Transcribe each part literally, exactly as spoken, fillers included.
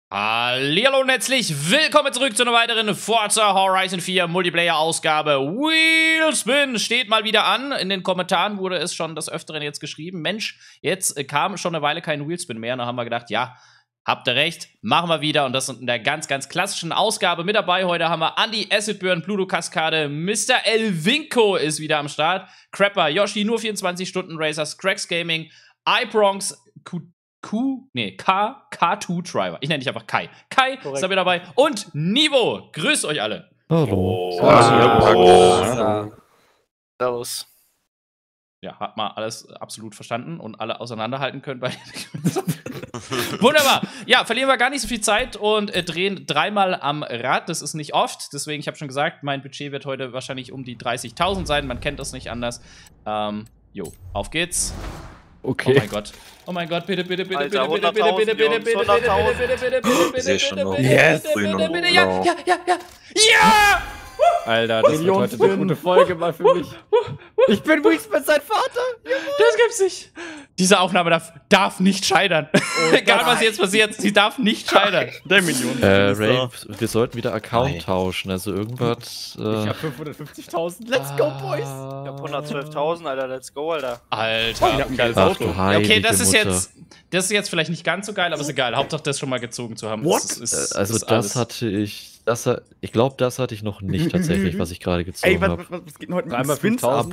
Hallihallo und herzlich willkommen zurück zu einer weiteren Forza Horizon vier Multiplayer-Ausgabe. Wheelspin steht mal wieder an. In den Kommentaren wurde es schon des Öfteren jetzt geschrieben. Mensch, jetzt kam schon eine Weile kein Wheelspin mehr. Und da haben wir gedacht, ja, habt ihr recht, machen wir wieder. Und das in der ganz, ganz klassischen Ausgabe mit dabei. Heute haben wir Andy, Acidburn, Pluto Kaskade, Mister Elvinko ist wieder am Start, Crapper, Yoshi, nur vierundzwanzig Stunden Racers, Cracks Gaming, iProngs, Q Q, nee, K, K zwei Driver. Ich nenne dich einfach Kai. Kai Korrekt. Ist da wieder dabei. Und Nivo. Grüßt euch alle. Hallo. Oh. Hallo. Servus. Ja, hat mal alles absolut verstanden und alle auseinanderhalten können. Bei Wunderbar. Ja, verlieren wir gar nicht so viel Zeit und äh, drehen dreimal am Rad. Das ist nicht oft. Deswegen, ich habe schon gesagt, mein Budget wird heute wahrscheinlich um die dreißigtausend sein. Man kennt das nicht anders. Ähm, jo, auf geht's. Okay. Oh mein Gott. Oh mein Gott, bitte, bitte, bitte, Alter, bitte, bitte, bitte, bitte, bitte, bitte, bitte, bitte, bitte, bitte, bitte, Ich seh schon noch. bitte, Yes! bitte, bitte, bitte, ja, ja, ja, ja, ja! Alter, das wird heute eine gute Folge mal für mich. Ich bin Wheelspin sein Vater! Das gibt's nicht. Diese Aufnahme darf, darf nicht scheitern. Oh, egal, was jetzt passiert, sie darf nicht scheitern. Der Million. Äh, Ray, wir sollten wieder Account Nein. tauschen, also irgendwas. Äh Ich hab fünfhundertfünfzigtausend. Let's go, Boys! Ich hab hundertzwölftausend, Alter, let's go, Alter. Alter. Ich hab ein geiles Ach Auto. du Okay, heilige das ist Mutter. jetzt, das ist jetzt vielleicht nicht ganz so geil, aber ist egal. Hauptsache, das schon mal gezogen zu haben. What? Das ist, ist, Äh, also ist das alles. hatte ich, das, ha- ich glaube, das hatte ich noch nicht tatsächlich, was ich gerade gezogen Ey, was, habe. was, was geht denn heute mit Dreimal den Spins ab? fünftausend.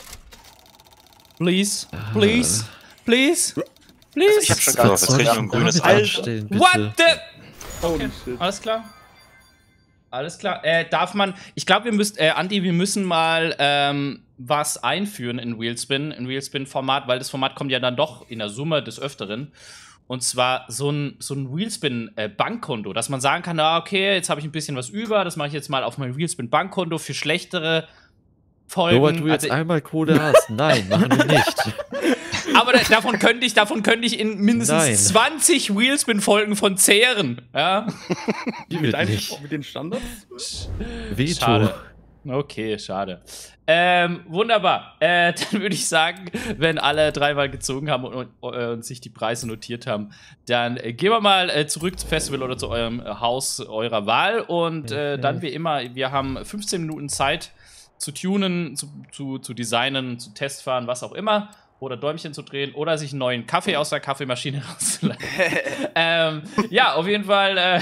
Please, please, please, please. Ich hab schon Was gar soll nicht ich so denn ein grünes damit Alter. anstellen, bitte? What the? Holy shit. Alles klar. Alles klar. Äh, darf man, ich glaube, wir müssen, äh, Andi, wir müssen mal ähm, was einführen in Wheelspin, in Wheelspin-Format, weil das Format kommt ja dann doch in der Summe des Öfteren. Und zwar so ein, so ein Wheelspin-Bankkonto, dass man sagen kann, ah, okay, jetzt habe ich ein bisschen was über, das mache ich jetzt mal auf mein Wheelspin-Bankkonto für schlechtere Folgen. Nur weil du jetzt Also, einmal Kohle hast. Nein, machen wir nicht. aber da, davon könnte ich, davon könnte ich in mindestens Nein. zwanzig Wheelspin-Folgen von zehren. Ja? Die Mit, wird deinen, nicht. mit den Standards? Veto. Schade. Okay, schade. Ähm, wunderbar. Äh, dann würde ich sagen, wenn alle dreimal gezogen haben und, und, äh, und sich die Preise notiert haben, dann äh, gehen wir mal äh, zurück zum Festival oder zu eurem äh, Haus eurer Wahl. Und äh, dann wie immer, wir haben fünfzehn Minuten Zeit zu tunen, zu, zu, zu designen, zu Testfahren, was auch immer. Oder Däumchen zu drehen oder sich einen neuen Kaffee aus der Kaffeemaschine rauszulassen. ähm, ja, auf jeden Fall. Äh,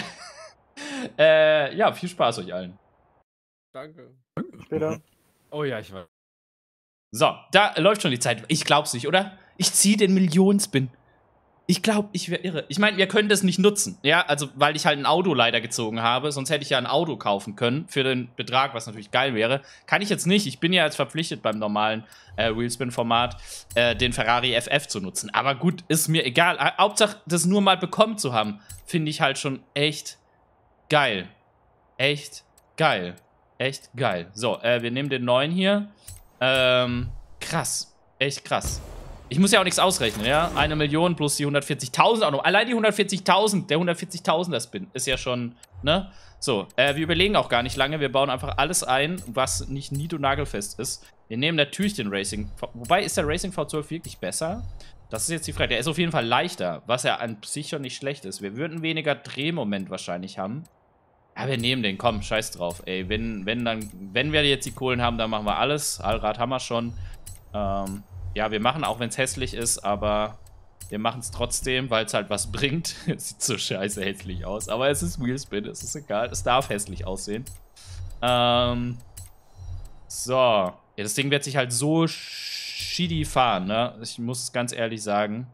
äh, ja, viel Spaß euch allen. Danke. Später. Oh ja, ich weiß. So, da läuft schon die Zeit. Ich glaub's nicht, oder? Ich ziehe den Millionenspin. Ich glaub, ich wäre irre. Ich meine, wir können das nicht nutzen. Ja, also, weil ich halt ein Auto leider gezogen habe. Sonst hätte ich ja ein Auto kaufen können für den Betrag, was natürlich geil wäre. Kann ich jetzt nicht. Ich bin ja jetzt verpflichtet beim normalen äh, Wheelspin-Format, äh, den Ferrari F F zu nutzen. Aber gut, ist mir egal. Ha- Hauptsache, das nur mal bekommen zu haben, finde ich halt schon echt geil. Echt geil. Echt geil. So, äh, wir nehmen den neuen hier. Ähm, krass. Echt krass. Ich muss ja auch nichts ausrechnen, ja? Eine Million plus die hundertvierzigtausend auch noch. Allein die hundertvierzigtausend, der hundertvierzigtausender Spin ist ja schon, ne? So, äh, wir überlegen auch gar nicht lange. Wir bauen einfach alles ein, was nicht nied- und nagelfest ist. Wir nehmen natürlich den Racing. Wobei, ist der Racing V zwölf wirklich besser? Das ist jetzt die Frage. Der ist auf jeden Fall leichter, was ja an sich schon nicht schlecht ist. Wir würden weniger Drehmoment wahrscheinlich haben. Ja, wir nehmen den, komm, scheiß drauf, ey. Wenn, wenn, dann, wenn wir jetzt die Kohlen haben, dann machen wir alles. Allrad haben wir schon. Ähm, ja, wir machen, auch wenn es hässlich ist, aber wir machen es trotzdem, weil es halt was bringt. Es sieht so scheiße hässlich aus, aber es ist Wheelspin, es ist egal. Es darf hässlich aussehen. Ähm, so. Ja, das Ding wird sich halt so shitty fahren, ne? Ich muss es ganz ehrlich sagen.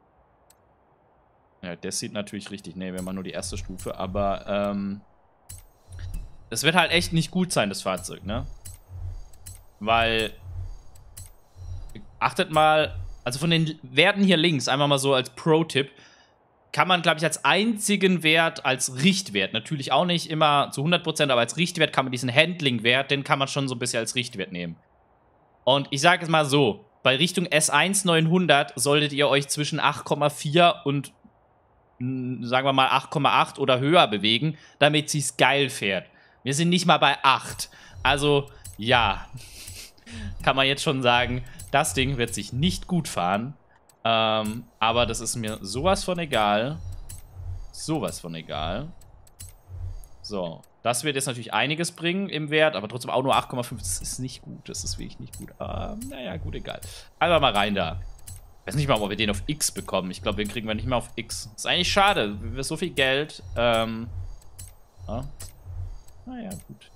Ja, das sieht natürlich richtig, ne, wir machen nur die erste Stufe, aber, ähm, es wird halt echt nicht gut sein, das Fahrzeug, ne? Weil, achtet mal, also von den Werten hier links, einfach mal so als Pro-Tipp, kann man, glaube ich, als einzigen Wert, als Richtwert, natürlich auch nicht immer zu hundert Prozent, aber als Richtwert kann man diesen Handling-Wert, den kann man schon so ein bisschen als Richtwert nehmen. Und ich sage es mal so, bei Richtung S eins neunhundert solltet ihr euch zwischen acht Komma vier und, mh, sagen wir mal, acht Komma acht oder höher bewegen, damit sie es geil fährt. Wir sind nicht mal bei acht. Also, ja, kann man jetzt schon sagen, das Ding wird sich nicht gut fahren. Ähm, aber das ist mir sowas von egal. sowas von egal. So, das wird jetzt natürlich einiges bringen im Wert, aber trotzdem auch nur acht Komma fünf. Das ist nicht gut, das ist wirklich nicht gut. Ah, naja, gut, egal. Einfach mal rein da. Ich weiß nicht mal, ob wir den auf X bekommen. Ich glaube, den kriegen wir nicht mehr auf X. Ist eigentlich schade. Wir haben so viel Geld. Ähm. Ja. Naja, gut.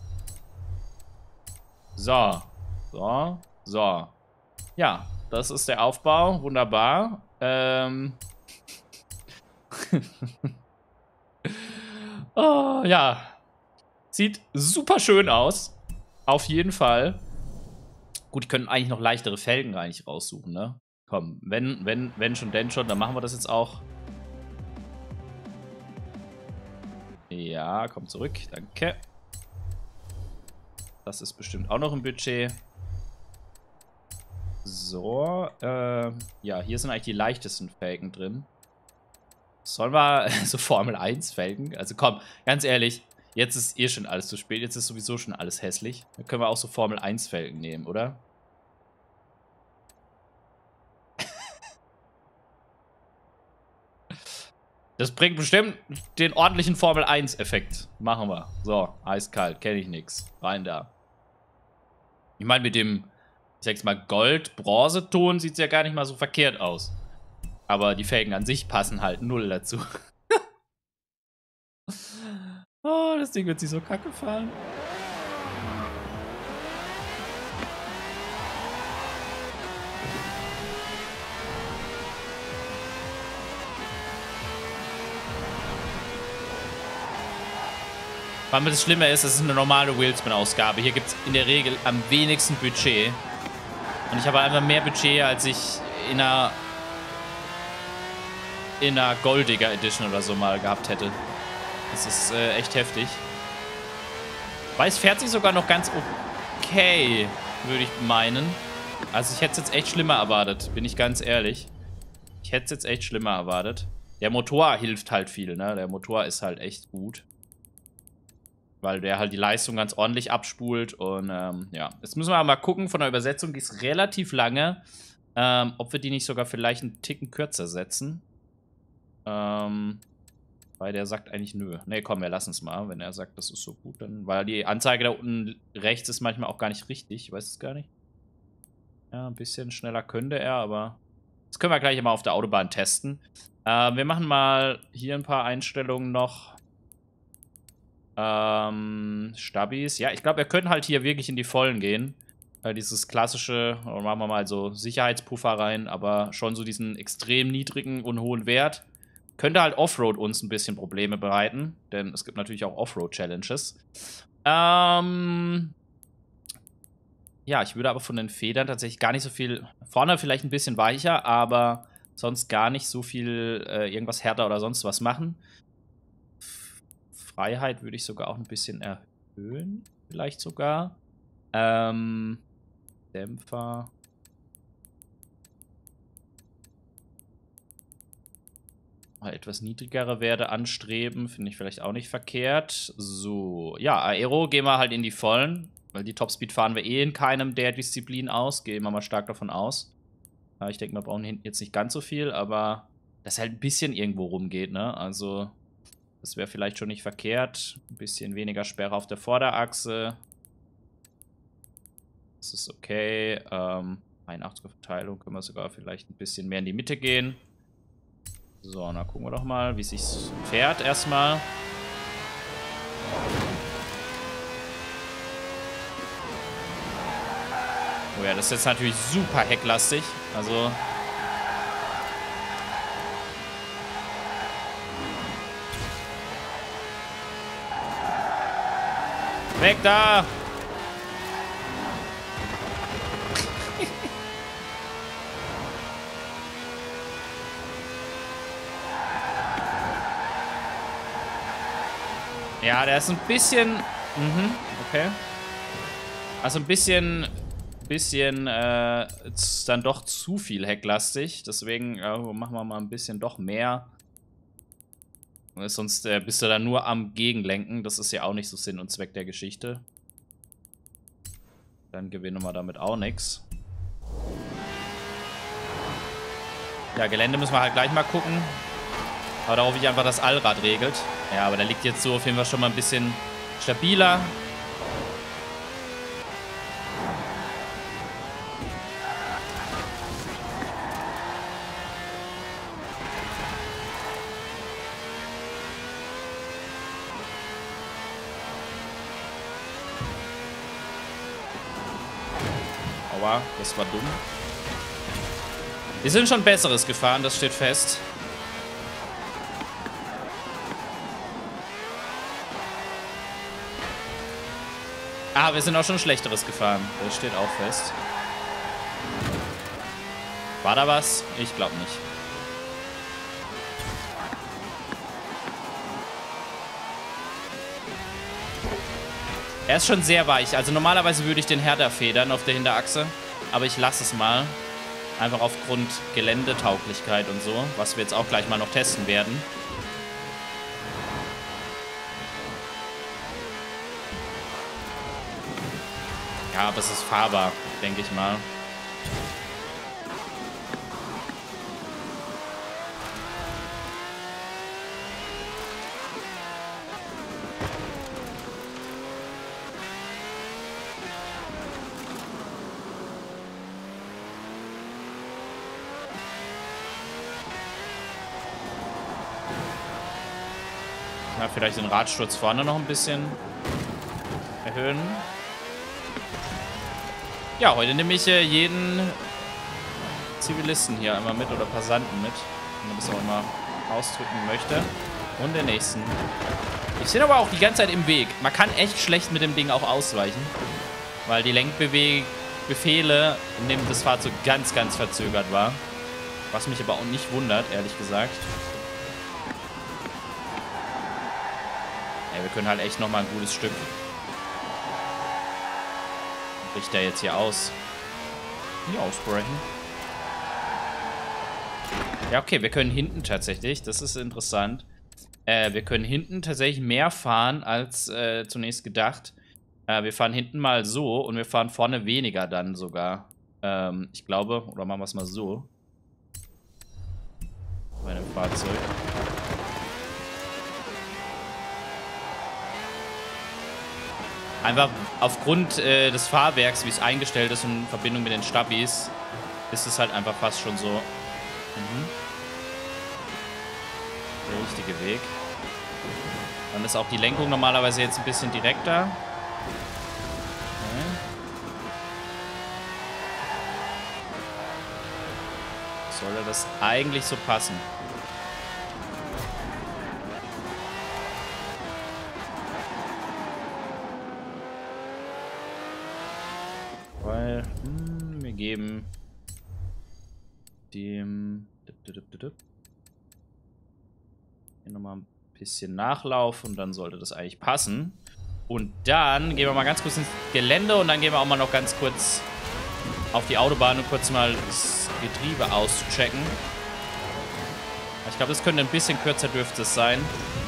So. So. So. Ja, das ist der Aufbau. Wunderbar. Ähm. Oh, ja. Sieht super schön aus. Auf jeden Fall. Gut, die können eigentlich noch leichtere Felgen eigentlich raussuchen, ne? Komm, wenn, wenn, wenn schon, denn schon, dann machen wir das jetzt auch. Ja, komm zurück. Danke. Das ist bestimmt auch noch im Budget. So, äh, ja, hier sind eigentlich die leichtesten Felgen drin. Sollen wir so Formel eins Felgen? Also komm, ganz ehrlich, jetzt ist eh schon alles zu spät. Jetzt ist sowieso schon alles hässlich. Dann können wir auch so Formel eins Felgen nehmen, oder? Das bringt bestimmt den ordentlichen Formel eins Effekt. Machen wir. So, eiskalt, kenne ich nix. Rein da. Ich meine, mit dem, ich sag's mal, Gold-Bronze-Ton sieht es ja gar nicht mal so verkehrt aus. Aber die Felgen an sich passen halt null dazu. Oh, das Ding wird sich so kacke fahren. Weil das Schlimme ist, es ist eine normale Wheelsman-Ausgabe. Hier gibt es in der Regel am wenigsten Budget. Und ich habe einfach mehr Budget, als ich in einer in einer Goldiger Edition oder so mal gehabt hätte. Das ist äh, echt heftig. Weil es fährt sich sogar noch ganz okay, würde ich meinen. Also ich hätte es jetzt echt schlimmer erwartet, bin ich ganz ehrlich. Ich hätte es jetzt echt schlimmer erwartet. Der Motor hilft halt viel, ne? Der Motor ist halt echt gut. Weil der halt die Leistung ganz ordentlich abspult. Und ähm, ja, jetzt müssen wir mal gucken von der Übersetzung. Die ist relativ lange. Ähm, ob wir die nicht sogar vielleicht einen Ticken kürzer setzen. Ähm, weil der sagt eigentlich nö. Ne, komm, wir lassen es mal. Wenn er sagt, das ist so gut, dann. Weil die Anzeige da unten rechts ist manchmal auch gar nicht richtig. Ich weiß es gar nicht. Ja, ein bisschen schneller könnte er, aber. Das können wir gleich mal auf der Autobahn testen. Äh, wir machen mal hier ein paar Einstellungen noch. Ähm, Stabis. Ja, ich glaube, wir können halt hier wirklich in die Vollen gehen. Äh, dieses klassische, machen wir mal so Sicherheitspuffer rein, aber schon so diesen extrem niedrigen und hohen Wert. Könnte halt Offroad uns ein bisschen Probleme bereiten, denn es gibt natürlich auch Offroad-Challenges. Ähm, ja, ich würde aber von den Federn tatsächlich gar nicht so viel, vorne vielleicht ein bisschen weicher, aber sonst gar nicht so viel äh, irgendwas härter oder sonst was machen. Freiheit würde ich sogar auch ein bisschen erhöhen. Vielleicht sogar. Ähm, Dämpfer. Mal etwas niedrigere Werte anstreben. Finde ich vielleicht auch nicht verkehrt. So. Ja, Aero gehen wir halt in die Vollen. Weil die Topspeed fahren wir eh in keinem der Disziplinen aus. Gehen wir mal stark davon aus. Ja, ich denke, wir brauchen hinten jetzt nicht ganz so viel, aber dass halt ein bisschen irgendwo rumgeht, ne? Also. Das wäre vielleicht schon nicht verkehrt. Ein bisschen weniger Sperre auf der Vorderachse. Das ist okay. Ähm, einundachtziger Verteilung können wir sogar vielleicht ein bisschen mehr in die Mitte gehen. So, na gucken wir doch mal, wie es sich fährt erstmal. Oh ja, das ist jetzt natürlich super hecklastig. Also... Weg da! Ja, der ist ein bisschen... Mhm, okay. Also ein bisschen... Bisschen, äh, dann doch zu viel hecklastig. Deswegen äh, machen wir mal ein bisschen doch mehr. Sonst äh, bist du dann nur am Gegenlenken. Das ist ja auch nicht so Sinn und Zweck der Geschichte. Dann gewinnen wir damit auch nichts. Ja, Gelände müssen wir halt gleich mal gucken. Aber da hoffe ich einfach, dass Allrad regelt. Ja, aber der liegt jetzt so auf jeden Fall schon mal ein bisschen stabiler. Aua, das war dumm. Wir sind schon Besseres gefahren, das steht fest. Ah, wir sind auch schon Schlechteres gefahren. Das steht auch fest. War da was? Ich glaube nicht. Er ist schon sehr weich. Also normalerweise würde ich den härter federn auf der Hinterachse. Aber ich lasse es mal. Einfach aufgrund Geländetauglichkeit und so. Was wir jetzt auch gleich mal noch testen werden. Ja, aber es ist fahrbar, denke ich mal. Na, vielleicht den Radsturz vorne noch ein bisschen erhöhen. Ja, heute nehme ich äh, jeden Zivilisten hier einmal mit oder Passanten mit, wenn man das auch immer ausdrücken möchte. Und den nächsten. Ich bin aber auch die ganze Zeit im Weg. Man kann echt schlecht mit dem Ding auch ausweichen, weil die Lenkbefehle, in dem das Fahrzeug ganz, ganz verzögert war. Was mich aber auch nicht wundert, ehrlich gesagt. Ja, wir können halt echt nochmal ein gutes Stück. Bricht der jetzt hier aus? Hier ausbrechen. Ja, okay, wir können hinten tatsächlich. Das ist interessant. Äh, wir können hinten tatsächlich mehr fahren als äh, zunächst gedacht. Äh, wir fahren hinten mal so und wir fahren vorne weniger dann sogar. Ähm, ich glaube, oder machen wir es mal so. Bei einem Fahrzeug. Einfach aufgrund äh, des Fahrwerks, wie es eingestellt ist und in Verbindung mit den Stabis, ist es halt einfach fast schon so. Mhm. Der richtige Weg. Dann ist auch die Lenkung normalerweise jetzt ein bisschen direkter. Okay. Sollte das eigentlich so passen? Weil, hm, wir geben dem hier nochmal ein bisschen Nachlauf und dann sollte das eigentlich passen. Und dann gehen wir mal ganz kurz ins Gelände und dann gehen wir auch mal noch ganz kurz auf die Autobahn und kurz mal das Getriebe auszuchecken. Ich glaube, das könnte ein bisschen kürzer, dürfte es sein.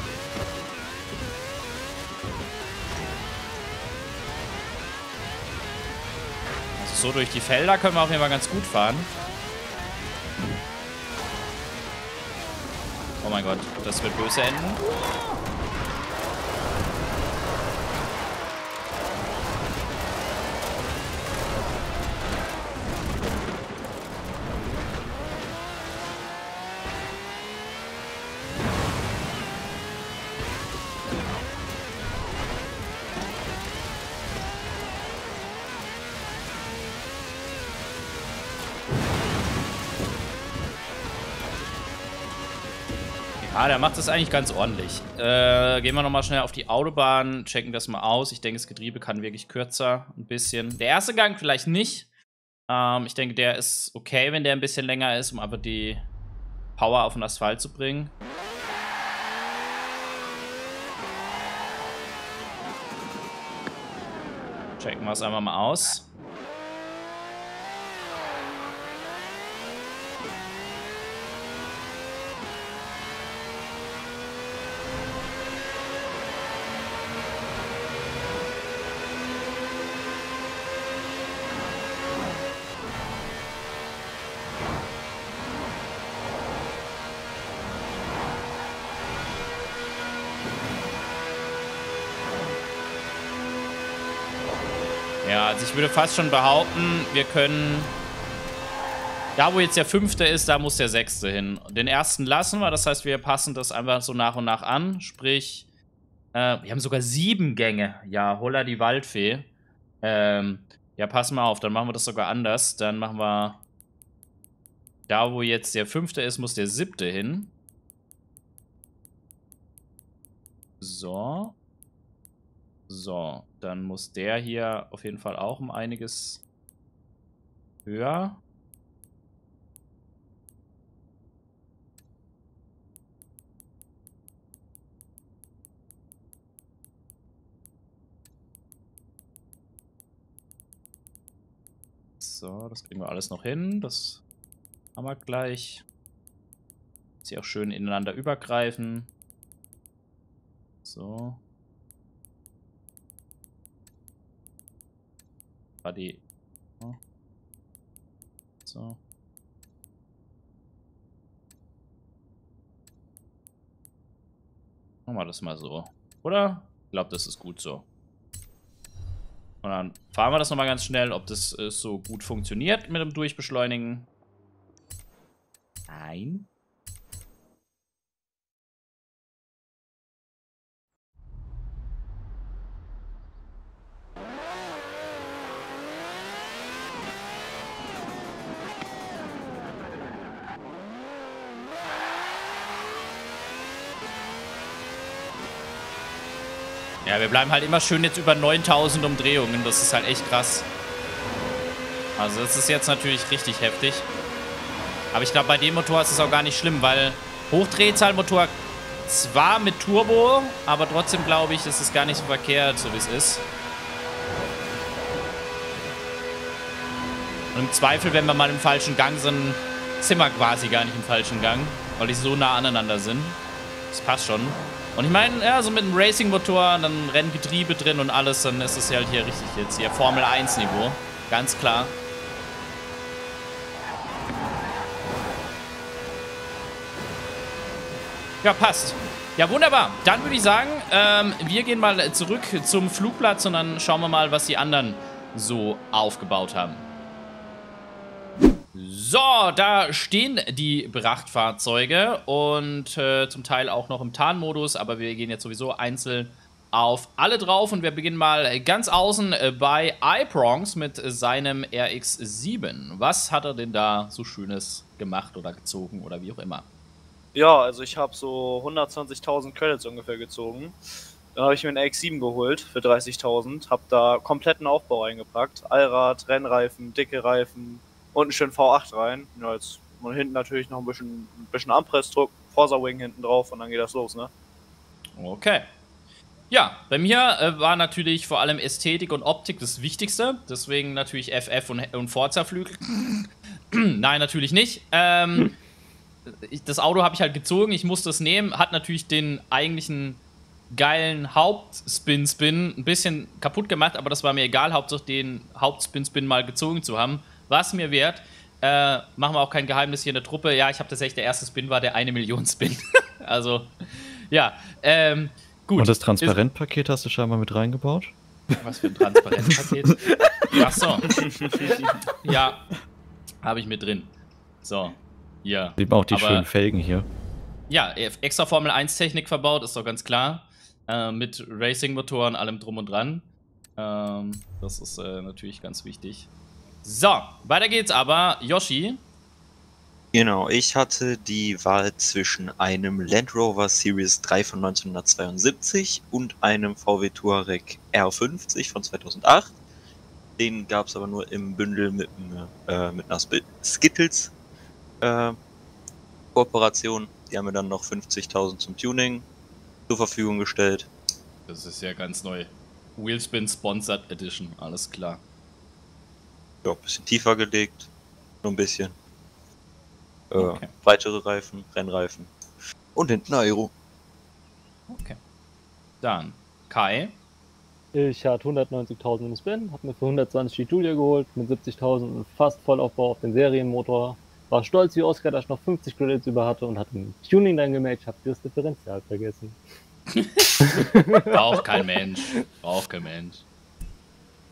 Also so durch die Felder können wir auf jeden Fall ganz gut fahren. Oh mein Gott, das wird böse enden. Ah, der macht das eigentlich ganz ordentlich. Äh, gehen wir nochmal schnell auf die Autobahn, checken das mal aus. Ich denke, das Getriebe kann wirklich kürzer, ein bisschen. Der erste Gang vielleicht nicht. Ähm, ich denke, der ist okay, wenn der ein bisschen länger ist, um einfach die Power auf den Asphalt zu bringen. Checken wir es einmal mal aus. Ja, also ich würde fast schon behaupten, wir können... Da, wo jetzt der fünfte ist, da muss der sechste hin. Den ersten lassen wir, das heißt, wir passen das einfach so nach und nach an. Sprich, äh, wir haben sogar sieben Gänge. Ja, holla die Waldfee. Ähm, ja, pass mal auf, dann machen wir das sogar anders. Dann machen wir... Da, wo jetzt der fünfte ist, muss der siebte hin. So. So, dann muss der hier auf jeden Fall auch um einiges höher. So, das kriegen wir alles noch hin. Das haben wir gleich. Sie auch schön ineinander übergreifen. So. War die. So. Machen wir das mal so. Oder? Ich glaube, das ist gut so. Und dann fahren wir das nochmal ganz schnell, ob das äh, so gut funktioniert mit dem Durchbeschleunigen. Nein. Ja, wir bleiben halt immer schön jetzt über neuntausend Umdrehungen. Das ist halt echt krass. Also das ist jetzt natürlich richtig heftig. Aber ich glaube, bei dem Motor ist es auch gar nicht schlimm, weil Hochdrehzahlmotor zwar mit Turbo, aber trotzdem glaube ich, ist es gar nicht so verkehrt, so wie es ist. Und im Zweifel, wenn wir mal im falschen Gang sind, sind wir quasi gar nicht im falschen Gang, weil die so nah aneinander sind. Das passt schon. Und ich meine, ja, so mit einem Racing-Motor, dann Renngetriebe drin und alles, dann ist es ja halt hier richtig jetzt hier Formel eins Niveau. Ganz klar. Ja, passt. Ja, wunderbar. Dann würde ich sagen, ähm, wir gehen mal zurück zum Flugplatz und dann schauen wir mal, was die anderen so aufgebaut haben. So, da stehen die Frachtfahrzeuge und äh, zum Teil auch noch im Tarnmodus, aber wir gehen jetzt sowieso einzeln auf alle drauf und wir beginnen mal ganz außen äh, bei iProngs mit seinem R X sieben. Was hat er denn da so Schönes gemacht oder gezogen oder wie auch immer? Ja, also ich habe so hundertzwanzigtausend Credits ungefähr gezogen. Dann habe ich mir einen R X sieben geholt für dreißigtausend, habe da kompletten Aufbau eingepackt. Allrad, Rennreifen, dicke Reifen. Und einen schönen V acht rein. Ja, jetzt und hinten natürlich noch ein bisschen, ein bisschen Anpressdruck, Forza Wing hinten drauf und dann geht das los, ne? Okay. Ja, bei mir äh, war natürlich vor allem Ästhetik und Optik das Wichtigste. Deswegen natürlich F F und, und Forza-Flügel. Nein, natürlich nicht. Ähm, ich, das Auto habe ich halt gezogen, ich musste es nehmen. Hat natürlich den eigentlichen geilen Hauptspin-Spin ein bisschen kaputt gemacht, aber das war mir egal, Hauptsache den Hauptspin-Spin mal gezogen zu haben. Was mir wert. Äh, machen wir auch kein Geheimnis hier in der Truppe. Ja, ich habe tatsächlich, der erste Spin war der eine Million Spin. Also, ja. Ähm, gut. Und das Transparentpaket hast du scheinbar mit reingebaut? Was für ein Transparentpaket? Ach so. Ja, habe ich mit drin. So, ja. Sieht man auch die Aber, schönen Felgen hier. Ja, extra Formel eins Technik verbaut, ist doch ganz klar. Äh, mit Racing-Motoren, allem drum und dran. Ähm, das ist äh, natürlich ganz wichtig. So, weiter geht's aber. Yoshi. Genau, ich hatte die Wahl zwischen einem Land Rover Series drei von neunzehnhundertzweiundsiebzig und einem V W Touareg R fünfzig von zweitausendacht. Den gab es aber nur im Bündel mit, äh, mit einer Skittles äh, Kooperation. Die haben mir dann noch fünfzigtausend zum Tuning zur Verfügung gestellt. Das ist ja ganz neu. Wheelspin Sponsored Edition, alles klar. Ja, ein bisschen tiefer gelegt, nur ein bisschen. Äh, okay. Breitere Reifen, Rennreifen und hinten Aero. Okay. Dann Kai. Ich hatte hundertneunzigtausend im Spin, habe mir für hundertzwanzig die Julia geholt, mit siebzigtausend und fast Vollaufbau auf den Serienmotor. War stolz wie Oscar, dass ich noch fünfzig Credits über hatte und hatte ein Tuning dann gematcht, habe das Differential vergessen. Braucht kein Mensch. Braucht kein Mensch.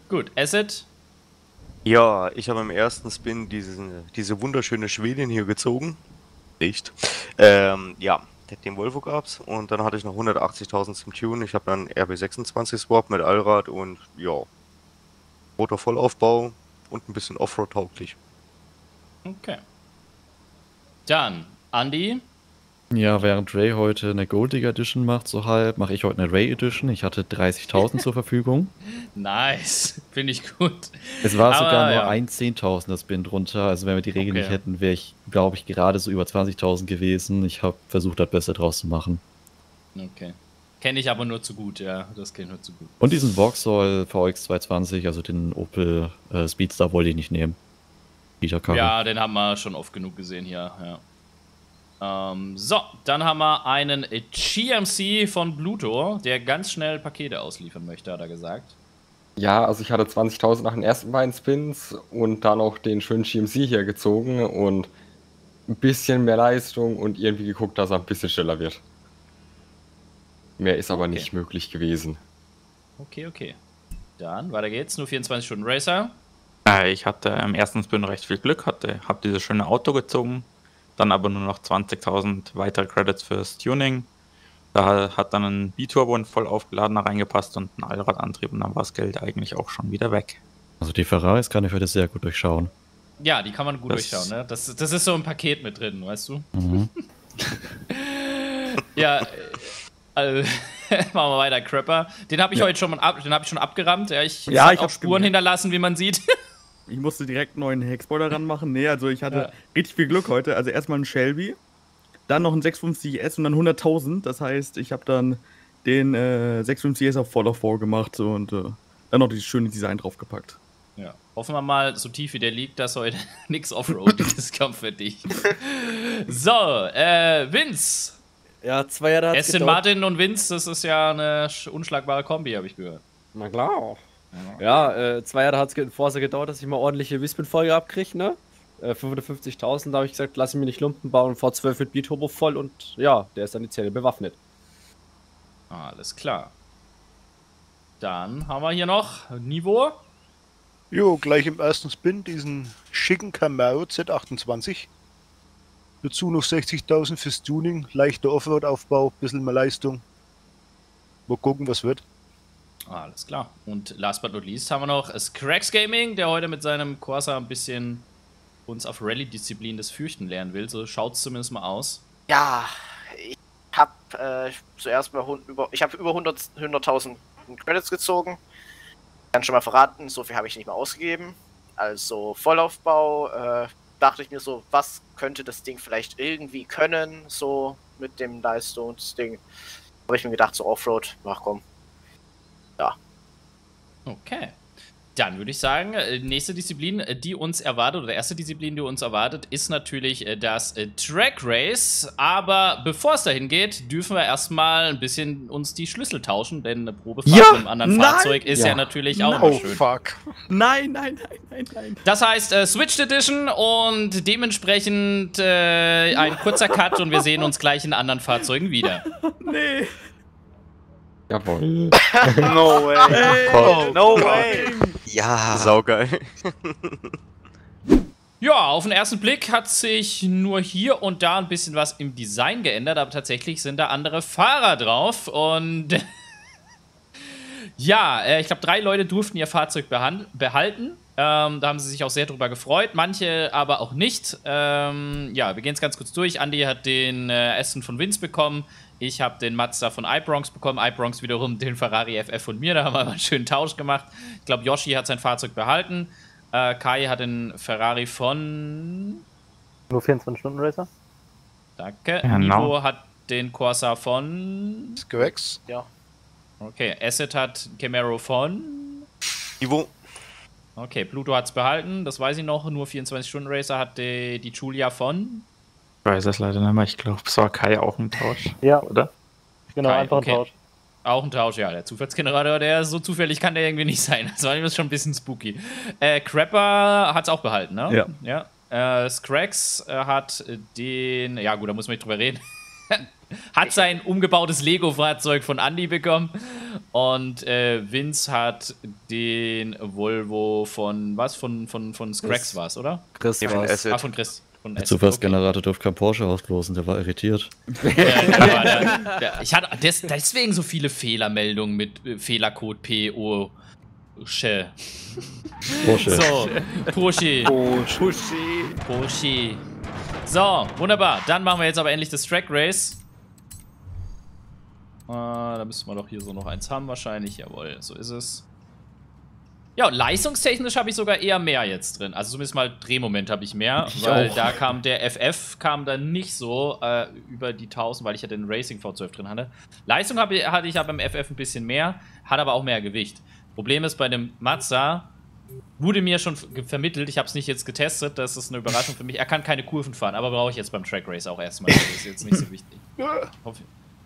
Gut, Asset. Ja, ich habe im ersten Spin diese, diese wunderschöne Schwedin hier gezogen. Nicht. Ähm, ja, den Volvo gab's und dann hatte ich noch hundertachtzigtausend zum Tune. Ich habe dann R B sechsundzwanzig Swap mit Allrad und ja, Motorvollaufbau und ein bisschen Offroad tauglich. Okay. Dann, Andi. Ja, während Ray heute eine Gold Digger Edition macht, so halb, mache ich heute eine Ray Edition. Ich hatte dreißigtausend zur Verfügung. Nice. Finde ich gut. Es war Aber, sogar nur ja. ein Zehntausender Spin drunter. Also wenn wir die Regel Okay. nicht hätten, wäre ich, glaube ich, gerade so über zwanzigtausend gewesen. Ich habe versucht, das Beste draus zu machen. Okay. Kenne ich aber nur zu gut, ja. Das kenne ich nur zu gut. Und diesen Vauxhall V X zweihundertzwanzig, also den Opel äh, Speedstar, wollte ich nicht nehmen. Peter Karre. Ja, den haben wir schon oft genug gesehen hier, ja. Ähm, so, dann haben wir einen G M C von Bluto, der ganz schnell Pakete ausliefern möchte, hat er gesagt. Ja, also ich hatte zwanzigtausend nach den ersten beiden Spins und dann auch den schönen G M C hier gezogen und ein bisschen mehr Leistung und irgendwie geguckt, dass er ein bisschen schneller wird. Mehr ist aber Okay. nicht möglich gewesen. Okay, okay. Dann, weiter geht's. Nur vierundzwanzig Stunden Racer. Äh, Ich hatte im ersten Spin recht viel Glück, hatte, habe dieses schöne Auto gezogen, dann aber nur noch zwanzigtausend weitere Credits fürs Tuning. Da hat dann ein B-Turbo, ein voll aufgeladener reingepasst und ein Allradantrieb und dann war das Geld eigentlich auch schon wieder weg. Also die Ferraris kann ich heute sehr gut durchschauen. Ja, die kann man gut Das- durchschauen, ne? Das, das ist so ein Paket mit drin, weißt du? Mhm. Ja, äh, machen wir weiter, Crapper. Den habe ich Ja. heute schon mal ab, den habe ich schon abgerammt. Ja, ich, Ja, es hat ich auch hab's Spuren gemerkt. hinterlassen, wie man sieht. Ich musste direkt einen neuen Heckspoiler ranmachen. Nee, also ich hatte Ja. richtig viel Glück heute. Also erstmal ein Shelby, dann noch ein sechshundertfünfzig S und dann hunderttausend. Das heißt, ich habe dann den äh, sechshundertfünfzig S auf Fall of Four gemacht und äh, dann noch dieses schöne Design draufgepackt. Ja. Hoffen wir mal, so tief wie der liegt, dass heute nix Offroadiges kommt für dich. So, äh, Vince. Ja, zwei Jahre hat es Aston Martin und Vince, das ist ja eine sch- unschlagbare Kombi, habe ich gehört. Na klar. Ja, äh, zwei Jahre hat es in Forza gedauert, dass ich mal ordentliche Wispin-Folge abkriege, ne? Äh, fünfhundertfünfzigtausend, da habe ich gesagt, lass mich nicht Lumpen bauen, V zwölf mit B-Turbo voll und ja, der ist dann die Zelle bewaffnet. Alles klar. Dann haben wir hier noch Niveau. Jo, gleich im ersten Spin diesen schicken Camaro Z achtundzwanzig. Dazu noch sechzigtausend fürs Tuning, leichter Offroad-Aufbau, bisschen mehr Leistung. Mal gucken, was wird. Alles klar. Und last but not least haben wir noch Scrax Gaming, der heute mit seinem Corsa ein bisschen uns auf Rallye-Disziplin das Fürchten lernen will. So schaut es zumindest mal aus. Ja, ich habe äh, zuerst mal hund- über, ich habe über hundert hunderttausend Credits gezogen. Kann schon mal verraten, so viel habe ich nicht mehr ausgegeben. Also Vollaufbau, äh, dachte ich mir so, was könnte das Ding vielleicht irgendwie können, so mit dem Leistungsding. Habe ich mir gedacht, so Offroad, ach komm. Ja. Okay. Dann würde ich sagen, äh, nächste Disziplin, äh, die uns erwartet, oder erste Disziplin, die uns erwartet, ist natürlich äh, das äh, Track Race. Aber bevor es dahin geht, dürfen wir erstmal ein bisschen uns die Schlüssel tauschen, denn eine Probefahrt Ja, mit einem anderen nein, Fahrzeug ist ja, ja. natürlich auch Oh, immer schön. fuck. Nein, nein, nein, nein, nein. Das heißt äh, Switched Edition und dementsprechend äh, ein kurzer Cut und wir sehen uns gleich in anderen Fahrzeugen wieder. Nee. Jawohl. No way. Oh, No Gott. way. Ja, Saugeil. Ja, auf den ersten Blick hat sich nur hier und da ein bisschen was im Design geändert, aber tatsächlich sind da andere Fahrer drauf und ja, äh, ich glaube, drei Leute durften ihr Fahrzeug behan- behalten. Ähm, da haben sie sich auch sehr drüber gefreut, manche aber auch nicht. Ähm, ja, wir gehen es ganz kurz durch. Andy hat den äh, Aston von Vince bekommen. Ich habe den Mazda von iBronx bekommen. iBronx wiederum den Ferrari F F von mir. Da haben wir mal einen schönen Tausch gemacht. Ich glaube, Yoshi hat sein Fahrzeug behalten. Äh, Kai hat den Ferrari von... Nur vierundzwanzig Stunden Racer? Danke. Genau. Nivo hat den Corsa von... Squex. Ja. Okay, Asset hat Camaro von... Ivo. Okay, Pluto hat's behalten. Das weiß ich noch. Nur vierundzwanzig Stunden Racer hat die, die Julia von... Ich weiß es leider nicht mehr. Ich glaube, es war Kai auch ein Tausch, Ja, oder? genau, Kai, einfach okay. ein Tausch. Auch ein Tausch, ja. Der Zufallsgenerator, der ist so zufällig kann der irgendwie nicht sein. Das war nämlich schon ein bisschen spooky. Äh, Crapper hat's auch behalten, ne? Ja. Ja. Äh, Scrax äh, hat den... Ja gut, da muss man nicht drüber reden. Hat sein umgebautes Lego-Fahrzeug von Andy bekommen. Und äh, Vince hat den Volvo von, was? Von, von, von Scrax war es, oder? Chris Ja, von war's. Asset. Ah, von Chris. Von Der Asset, Zufallsgenerator durfte kein Porsche auslosen, der war irritiert. Ja, der war der, der, ich hatte des, deswegen so viele Fehlermeldungen mit äh, Fehlercode P O. Porsche. Porsche. So, Porsche. Porsche. So, wunderbar. Dann machen wir jetzt aber endlich das Track Race. Äh, da müssen wir doch hier so noch eins haben wahrscheinlich. Jawohl, so ist es. Ja, und leistungstechnisch habe ich sogar eher mehr jetzt drin. Also zumindest mal Drehmoment habe ich mehr. Ich weil auch. da kam der F F kam dann nicht so äh, über die tausend, weil ich ja den Racing V zwölf drin hatte. Leistung hab, ich- hatte ich aber im F F ein bisschen mehr, hat aber auch mehr Gewicht. Problem ist, bei dem Mazda wurde mir schon f- vermittelt, ich habe es nicht jetzt getestet, das ist eine Überraschung für mich. Er kann keine Kurven fahren, aber brauche ich jetzt beim Track Race auch erstmal. Das ist jetzt nicht so wichtig. Hoffe-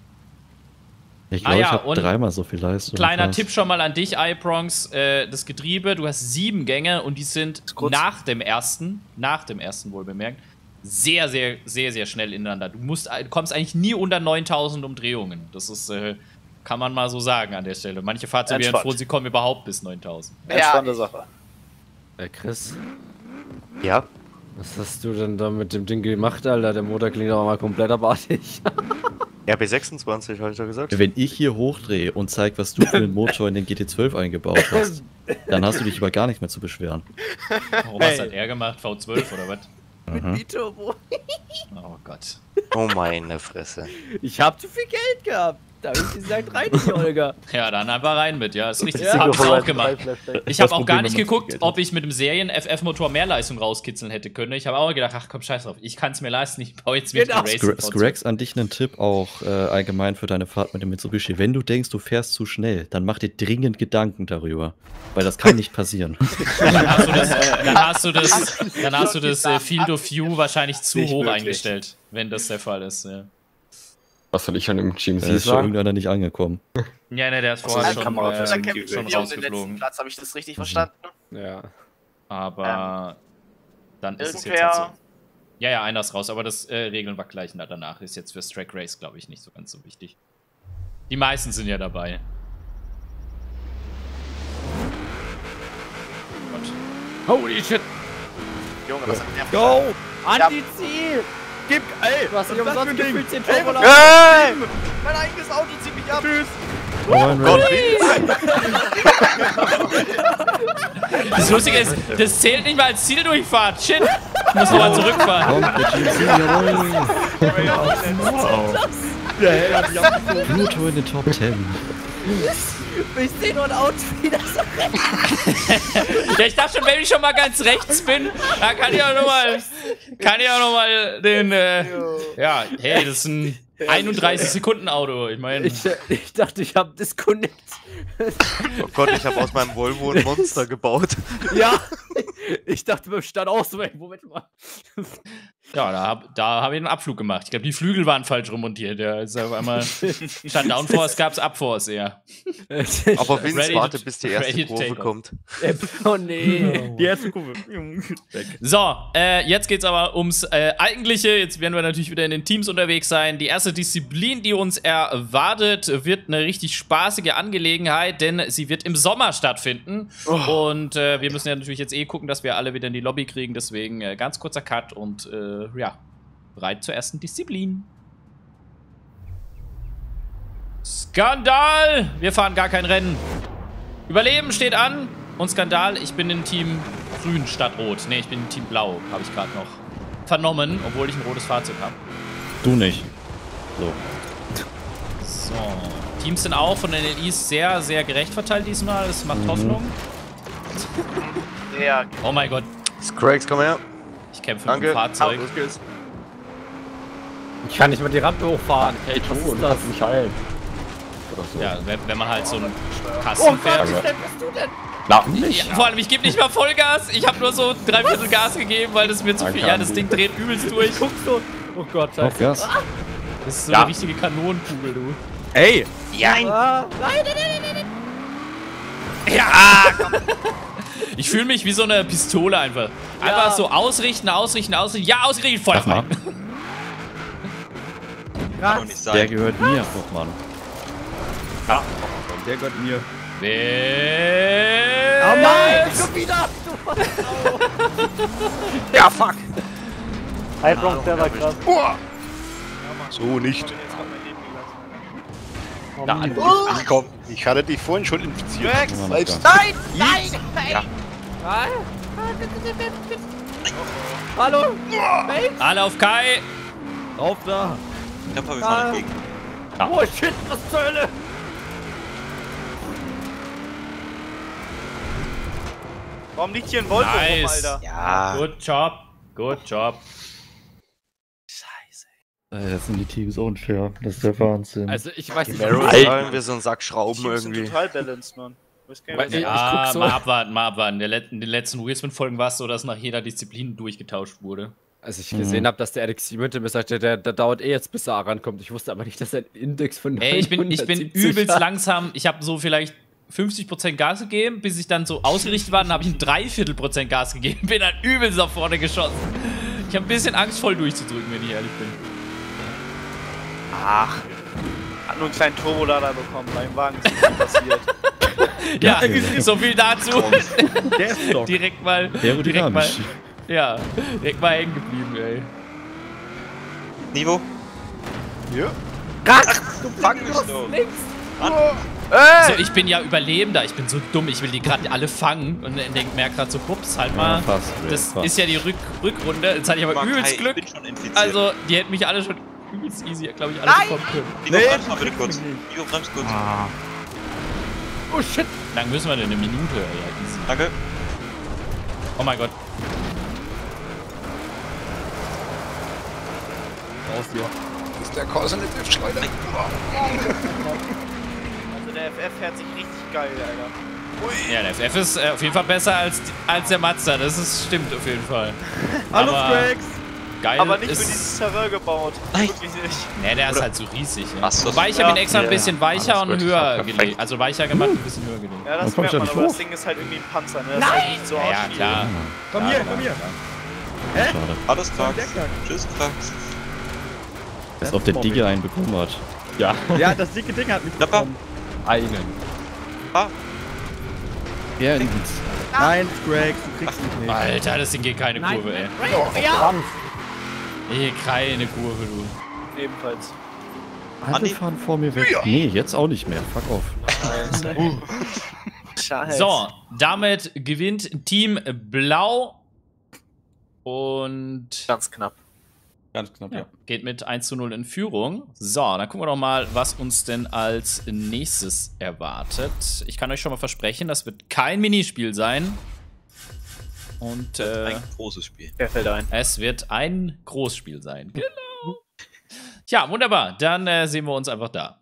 Ich Ah glaube, ja, ich habe und dreimal so viel Leistung. Kleiner fast. Tipp schon mal an dich, iProngs. Äh, das Getriebe, du hast sieben Gänge und die sind kurz. nach dem ersten, nach dem ersten wohl bemerkt, sehr, sehr, sehr, sehr schnell ineinander. Du musst, du kommst eigentlich nie unter neuntausend Umdrehungen. Das ist, äh, kann man mal so sagen an der Stelle. Manche Fahrzeuge wären Entspannt. froh, sie kommen überhaupt bis neuntausend. Entspannte Sache. Äh, Chris, Ja, was hast du denn da mit dem Ding gemacht, Alter? Der Motor klingt aber mal komplett abartig. R B sechsundzwanzig, habe ich doch gesagt. Wenn ich hier hochdrehe und zeige, was du für einen Motor in den G T zwölf eingebaut hast, dann hast du dich über gar nicht mehr zu beschweren. Warum was hat er gemacht? V zwölf oder was? Mhm. Biturbo. Oh Gott. Oh meine Fresse. Ich hab zu viel Geld gehabt. Da hab ich gesagt, rein nicht, Olga. Ja, dann einfach rein mit, ja, ist richtig. Ja. Das habe ich Single auch gemacht. Flashback. Ich habe Das auch gar Problem, nicht wenn man geguckt, Geld ob ich mit dem Serien-F F-Motor mehr Leistung rauskitzeln hätte können. Ich habe auch gedacht, ach komm, scheiß drauf, ich kann es mir leisten, ich baue jetzt wieder Genau. ein Scra- Racing. Scrax, an dich einen Tipp auch äh, allgemein für deine Fahrt mit dem Mitsubishi. Wenn du denkst, du fährst zu schnell, dann mach dir dringend Gedanken darüber. Weil das kann nicht passieren. Dann hast du das, dann hast du das, dann hast du das äh, Field of View wahrscheinlich zu Nicht hoch wirklich. eingestellt, wenn das der Fall ist. Ja, Was soll ich an dem G M Da C ist schon sagen? irgendeiner nicht angekommen. ja ne, der ist Also, vorher die schon, Kamera äh, für schon Security. Wir auf den letzten rausgeflogen. Platz, habe ich das richtig verstanden? Ja. Aber dann ist es jetzt halt so. Irgendwer. Ja, ja, einer ist raus, aber das äh, regeln wir gleich na, danach. Ist jetzt fürs Track Race, glaube ich, nicht so ganz so wichtig. Die meisten sind ja dabei. Gott. Holy shit. Junge, das hat der Go! Anti-Ziel. Gib, ey! Du hast nicht was ist das für umsonst ein Ding? gefühlt den Ey, Turbo was- Hey! Mein eigenes Auto zieht mich ab! Tschüss! Das Lustige ist, das zählt nicht mal als Zieldurchfahrt. Shit. Ich muss nochmal zurückfahren. Kommt, der G M C, jawohl. Der Held hat dich abgezogen. Pluto in den Top zehn. Ich sehe nur ein Auto wieder so. Ja, ich dachte schon, wenn ich schon mal ganz rechts bin, dann kann ich auch nochmal, kann ich auch noch mal den, äh, ja, hey, das ist ein einunddreißig Sekunden Auto. Ich meine, Ich, äh, ich dachte, ich hab Disconnect. Oh Gott, ich habe aus meinem Volvo ein Monster gebaut. Ja. Ich dachte beim Start auch so, ey, Moment mal. ja, da habe da hab ich einen Abflug gemacht. Ich glaube, die Flügel waren falsch remontiert. Ja, ist auf einmal statt Downforce gab's Upforce eher. Aber Vince, Ready warte, to- bis die erste ready to Kurve take off. kommt. Oh nee. Die erste Kurve. Weg. So, äh, jetzt geht's aber ums äh, Eigentliche. Jetzt werden wir natürlich wieder in den Teams unterwegs sein. Die erste Disziplin, die uns erwartet, wird eine richtig spaßige Angelegenheit, denn sie wird im Sommer stattfinden. Und äh, wir müssen ja natürlich jetzt eh gucken, dass wir alle wieder in die Lobby kriegen. Deswegen äh, ganz kurzer Cut und äh, ja, bereit zur ersten Disziplin. Skandal! Wir fahren gar kein Rennen. Überleben steht an. Und Skandal, ich bin in Team Grün statt Rot. Ne, ich bin in Team Blau, habe ich gerade noch vernommen, obwohl ich ein rotes Fahrzeug habe. Du nicht. So. So. Teams sind auch von den L Is sehr, sehr gerecht verteilt diesmal. Das macht Hoffnung. Ja, Oh mein Gott, Scrags, komm her. ich kämpfe Danke. mit dem Fahrzeug. Los geht's. Ich kann nicht mal die Rampe hochfahren. Hey, was ist das? Mich heilen. Oder so. Ja, wenn, wenn man halt so einen Kasten fährt. Na, nicht. Ja, vor allem, ich gebe nicht mal Vollgas. Ich habe nur so drei Viertel Gas gegeben, weil das mir zu viel. Ja, das Ding dreht übelst durch. Guckst du? Oh Gott, Auf scheiße. Gas. Das ist so Ja. eine richtige Kanonenkugel, du. Ey! Ah, Ich fühle mich wie so eine Pistole einfach. Einfach so ausrichten, ausrichten, ausrichten. Ja, ausrichten, voll Mach mal. rein. Kann doch nicht Der sein. gehört mir. Oh Mann. Der gehört mir. Wer? Oh nein, schon wieder! Ja, fuck! Hi Bronx, der war krass. So nicht. Oh, Da, Mini. Ach komm, ich hatte dich vorhin schon infiziert. Max! Bleibst- Nein! Nein! Ja. Hi. Hallo! Alle auf Kai. Auf da. Ich glaube, wir fahren entgegen. Oh shit, was zur Hölle! Warum liegt hier ein Volvo rum, Nice. Alter? Ja. Good job. Good job. Äh, das sind die Teams unfair. Das ist der Wahnsinn. Also ich weiß nicht, Marrow warum- zahlen wir so einen Sack Schrauben Teams sind irgendwie. total balanced, Mann. Weiß gar Weil nicht, ich- was- Ja, guck so. mal abwarten, mal abwarten. Der Let in den letzten Wheelsman-Folgen war es so, dass nach jeder Disziplin durchgetauscht wurde. Als ich gesehen habe, dass der Alex Sieben mir sagte, der, der dauert eh jetzt, bis er rankommt. Ich wusste aber nicht, dass er einen Index von Ey, ich bin, ich bin neunhundertsiebzig übelst hat. langsam. Ich habe so vielleicht fünfzig Prozent Gas gegeben, bis ich dann so ausgerichtet war. Dann habe ich ein Dreiviertel Prozent Gas gegeben. Bin dann übelst nach vorne geschossen. Ich habe ein bisschen Angst, voll durchzudrücken, wenn ich ehrlich bin. Ach. Hat nur einen kleinen Turbolader bekommen. Beim Wagen ist nichts passiert. Ja, so viel dazu. Der ist doch. direkt mal, direkt mal, Aerodynamisch. ja, direkt mal hängen geblieben, ey. Nivo? Ja. Du fang mich doch. So, ich bin ja Überlebender, ich bin so dumm, ich will die gerade alle fangen und denk mir gerade so, ups, halt mal. Ja, fast, das fast. ist ja die Rück Rückrunde, jetzt hatte ich aber Mann, übelst hey, Glück. Ich bin schon infiziert. Also, die hätten mich alle schon übelst easy, glaube ich, alle Nein! bekommen können. Nivo, Nee, bremst mal du bitte kriegst kurz. mich nicht. Nivo, bremst kurz. Ah. Oh shit! Wie lange müssen wir denn? Eine Minute? Ja, easy. Danke. Oh mein Gott. Raus hier. Ist der Corsa nicht Schleuder? Also der F F fährt sich richtig geil, Alter. Ja, der F F ist äh, auf jeden Fall besser als, als der Mazda, das ist, stimmt auf jeden Fall. Hallo, Aber Strax. geil Aber nicht ist, für dieses Terrain gebaut. Nein. Wirklich nicht. Ne, der ist halt so riesig. Ja. Ach so. Wobei ich habe ihn Ja. extra ein Ja. bisschen weicher Alles und gut, höher perfekt. gelegt. Also weicher gemacht und ein bisschen höher gelegt. Ja, das Dann komm ich merkt da man, nicht aber das hoch. Ding ist halt irgendwie ein Panzer, ne? Das ist halt nicht so Ja, ja, arschig. klar. Komm Ja, hier, klar, komm hier. klar. Schade. Alles klar. Der Knack. Tschüss, Krax. Dass auch der Digger einen bekommen hat. Ja, Ja, das dicke Ding hat mich Klapper. bekommen. einen. Ah, Ja, Nein, Strax, du kriegst mich nicht. Alter, das Ding geht keine Kurve, ey. Bronx. Nee, keine Kurve, du. Ebenfalls. alle Andi. fahren vor mir weg. Nee, jetzt auch nicht mehr. Fuck off. Scheiße. So, damit gewinnt Team Blau. Und Ganz knapp. Ganz knapp, ja. ja, geht mit eins zu null in Führung. So, dann gucken wir doch mal, was uns denn als nächstes erwartet. Ich kann euch schon mal versprechen, das wird kein Minispiel sein. Und äh, ein großes Spiel. Wer fällt ein? es wird ein Großspiel sein. Genau. Ja, wunderbar. Dann äh, sehen wir uns einfach da.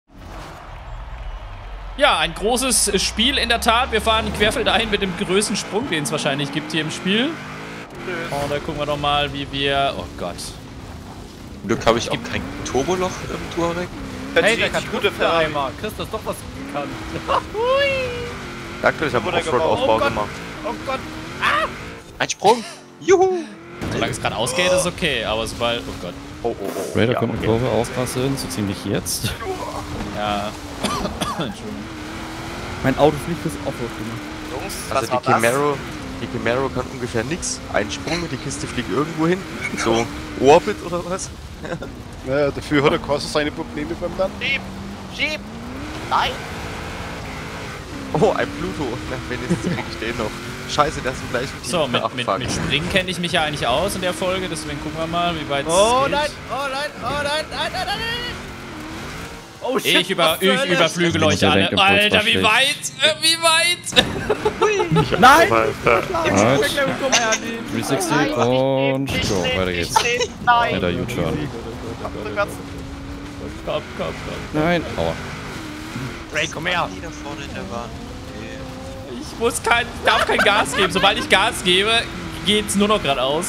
Ja, ein großes Spiel in der Tat. Wir fahren querfeldein mit dem größten Sprung, den es wahrscheinlich gibt hier im Spiel. Und da gucken wir doch mal, wie wir... Oh Gott. Zum Glück habe ich auch kein Turboloch im Touareg. Hey, der kann gute Ferrari. Chris, das ist doch was kann. Danke, ich habe Wurde einen Offroad-Aufbau gebaut. Oh Gott. gemacht. Oh Gott. Ein Sprung. Juhu. Solange es gerade ausgeht, ist okay. Aber sobald... Oh Gott. Oh, oh, oh. Raider Ja, kommt eine okay. Kurve aufpassen, so ziemlich jetzt. Ja. Entschuldigung. Mein Auto ist nicht fürs Offroad gemacht. Jungs, Also was die war das? Camaro, die Camaro kann ungefähr nix. Ein Sprung, die Kiste fliegt irgendwo hin. So Orbit oder was? Naja, dafür hat der Corsa seine Probleme beim Land. Schieb! Schieb! Nein! Oh, ein Pluto. Na, wenigstens krieg ich den noch. Scheiße, der ist im gleichen Team. So, mit, Ach, mit, fuck. mit Springen kenne ich mich ja eigentlich aus in der Folge, deswegen gucken wir mal, wie weit es Oh geht. nein! Oh nein! Oh nein! Nein! Nein! Nein! Oh Ich, über, ich überflügel euch Der alle. Lenk im Putz Alter, war wie schlecht. weit? Äh, Wie weit? Nein! Out. dreihundertsechzig und go, weiter geht's. Nein! Ja, der U-Turn. Rückwärts. Komm, komm, komm. Nein, aua. Ray, komm her. Die da vorne in der Bahn. Okay. Ich muss kein, darf kein Gas geben. Sobald ich Gas gebe, geht's nur noch geradeaus.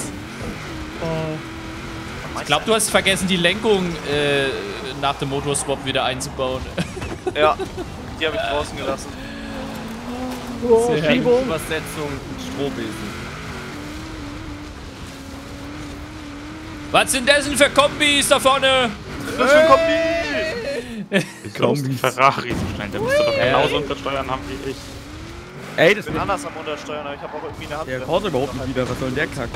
Ich glaube, du hast vergessen, die Lenkung äh, nach dem Motorswap wieder einzubauen. Ja, die habe ich draußen gelassen. Oh, Sehr Schiebung. Übersetzung, Strohbesen. Was sind das denn für Kombis da vorne? Das ist ein Kombi! Du musst einen Ferrari so schnell, der müsste doch genauso untersteuern haben wie ich. Ey, das Ich bin anders am Untersteuern, aber ich habe auch irgendwie eine Hand. Der kommt überhaupt nicht wieder. Was soll denn der Kack?